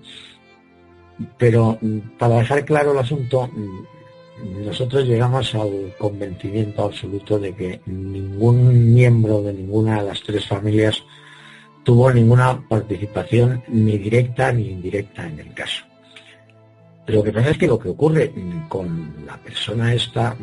Pero para dejar claro el asunto, nosotros llegamos al convencimiento absoluto de que ningún miembro de ninguna de las tres familias tuvo ninguna participación ni directa ni indirecta en el caso. Lo que pasa es que lo que ocurre con la persona esta,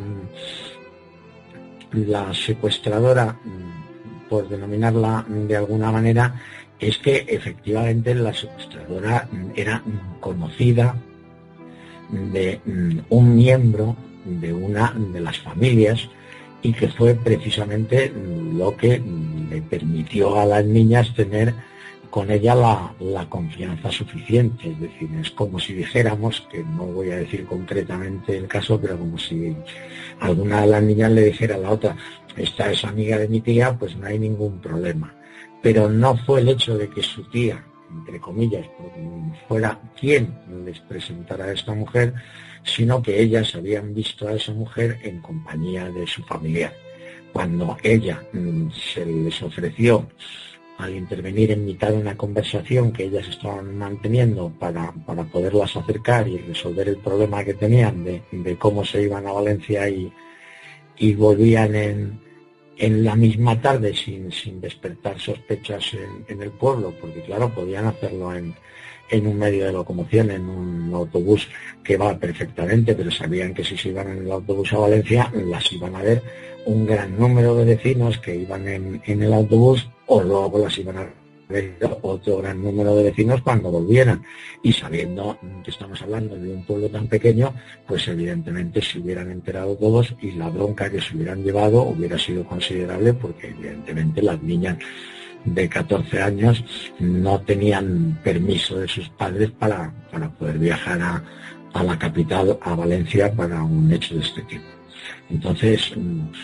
la secuestradora, por denominarla de alguna manera, es que efectivamente la secuestradora era conocida de un miembro de una de las familias, y que fue precisamente lo que le permitió a las niñas tener con ella la, la confianza suficiente. Es decir, es como si dijéramos, que no voy a decir concretamente el caso, pero como si alguna de las niñas le dijera a la otra, esta es amiga de mi tía, pues no hay ningún problema. Pero no fue el hecho de que su tía, entre comillas, fuera quien les presentara a esta mujer, sino que ellas habían visto a esa mujer en compañía de su familiar. Cuando ella mmm, se les ofreció, al intervenir en mitad de una conversación que ellas estaban manteniendo para, para poderlas acercar y resolver el problema que tenían de, de cómo se iban a Valencia y, y volvían en, en la misma tarde sin, sin despertar sospechas en, en el pueblo, porque claro, podían hacerlo en en un medio de locomoción, en un autobús que va perfectamente, pero sabían que si se iban en el autobús a Valencia, las iban a ver un gran número de vecinos que iban en, en el autobús, o luego las iban a otro gran número de vecinos cuando volvieran. Y sabiendo que estamos hablando de un pueblo tan pequeño, pues evidentemente se hubieran enterado todos y la bronca que se hubieran llevado hubiera sido considerable, porque evidentemente las niñas de catorce años no tenían permiso de sus padres para, para poder viajar a, a la capital, a Valencia, para un hecho de este tipo. Entonces,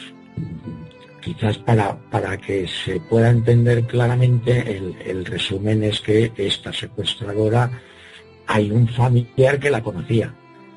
quizás para, para que se pueda entender claramente, el, el resumen es que esta secuestradora, hay un familiar que la conocía,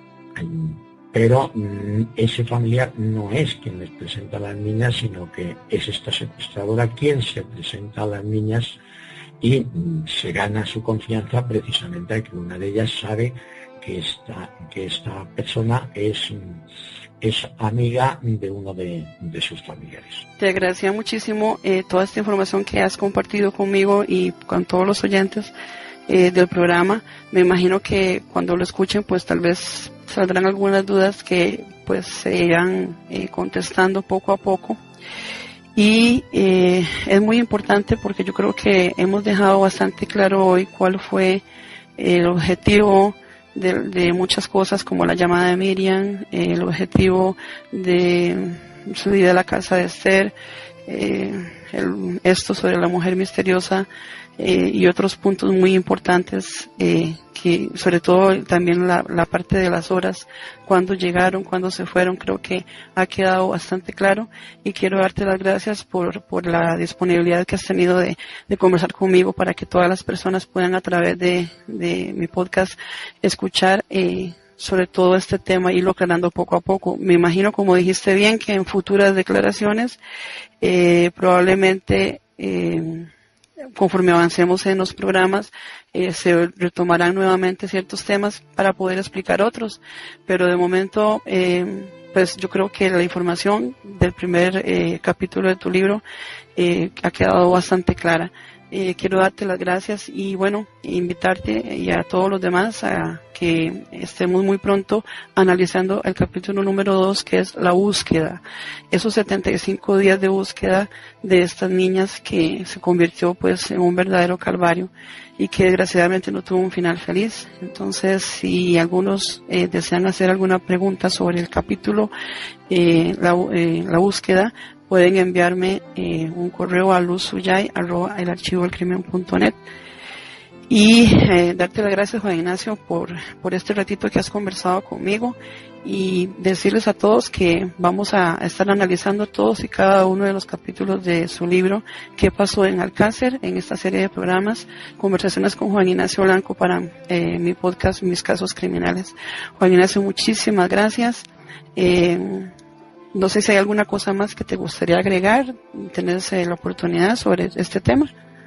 pero ese familiar no es quien les presenta a las niñas, sino que es esta secuestradora quien se presenta a las niñas y se gana su confianza precisamente a que una de ellas sabe que esta, que esta persona es, es amiga de uno de, de sus familiares. Te agradecía muchísimo eh, toda esta información que has compartido conmigo y con todos los oyentes eh, del programa. Me imagino que cuando lo escuchen, pues tal vez saldrán algunas dudas que pues se irán eh, contestando poco a poco. Y eh, es muy importante porque yo creo que hemos dejado bastante claro hoy cuál fue el objetivo de, de muchas cosas, como la llamada de Miriam, eh, el objetivo de su ida a la casa de Esther, eh, el, esto sobre la mujer misteriosa, eh, y otros puntos muy importantes, eh, que sobre todo también la, la parte de las horas, cuándo llegaron, cuándo se fueron, creo que ha quedado bastante claro, y quiero darte las gracias por, por la disponibilidad que has tenido de, de conversar conmigo para que todas las personas puedan a través de, de mi podcast escuchar eh, sobre todo este tema y irlo aclarando poco a poco. Me imagino, como dijiste bien, que en futuras declaraciones eh, probablemente eh, conforme avancemos en los programas, eh, se retomarán nuevamente ciertos temas para poder explicar otros, pero de momento, eh, pues yo creo que la información del primer eh, capítulo de tu libro eh, ha quedado bastante clara. Eh, quiero darte las gracias y bueno, invitarte y a todos los demás a que estemos muy pronto analizando el capítulo número dos, que es la búsqueda, esos setenta y cinco días de búsqueda de estas niñas que se convirtió pues en un verdadero calvario y que desgraciadamente no tuvo un final feliz. Entonces, si algunos eh, desean hacer alguna pregunta sobre el capítulo, eh, la, eh, la búsqueda, pueden enviarme eh, un correo a luzsuyay arroba el archivo del crimen punto net. Y eh, darte las gracias, Juan Ignacio, por, por este ratito que has conversado conmigo, y decirles a todos que vamos a estar analizando todos y cada uno de los capítulos de su libro, ¿Qué pasó en Alcácer?, en esta serie de programas, Conversaciones con Juan Ignacio Blanco, para eh, mi podcast, Mis Casos Criminales. Juan Ignacio, muchísimas gracias. Eh, No sé si hay alguna cosa más que te gustaría agregar, tenés eh, la oportunidad sobre este tema.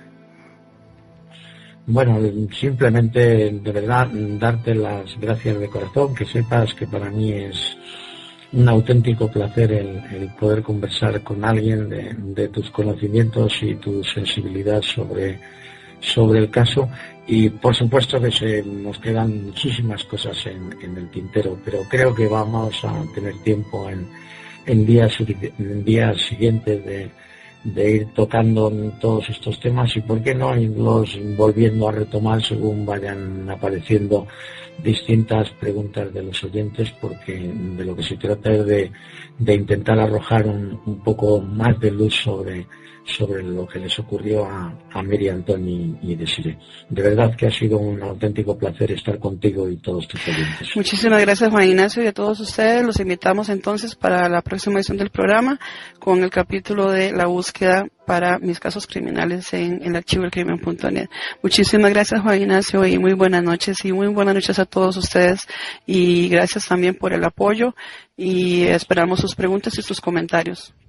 Bueno, simplemente de verdad darte las gracias de corazón, que sepas que para mí es un auténtico placer el, el poder conversar con alguien de, de tus conocimientos y tu sensibilidad sobre, sobre el caso. Y por supuesto que se nos quedan muchísimas cosas en, en el tintero, pero creo que vamos a tener tiempo en en días, en días siguientes de, de ir tocando todos estos temas y por qué no irlos volviendo a retomar según vayan apareciendo distintas preguntas de los oyentes, porque de lo que se trata es de, de intentar arrojar un, un poco más de luz sobre, sobre lo que les ocurrió a, a Miriam, Tony y Desiree. De verdad que ha sido un auténtico placer estar contigo y todos tus oyentes. Muchísimas gracias, Juan Ignacio, y a todos ustedes. Los invitamos entonces para la próxima edición del programa con el capítulo de la búsqueda para Mis Casos Criminales en el archivo del crimen punto net. Muchísimas gracias, Juan Ignacio, y muy buenas noches, y muy buenas noches a todos ustedes, y gracias también por el apoyo, y esperamos sus preguntas y sus comentarios.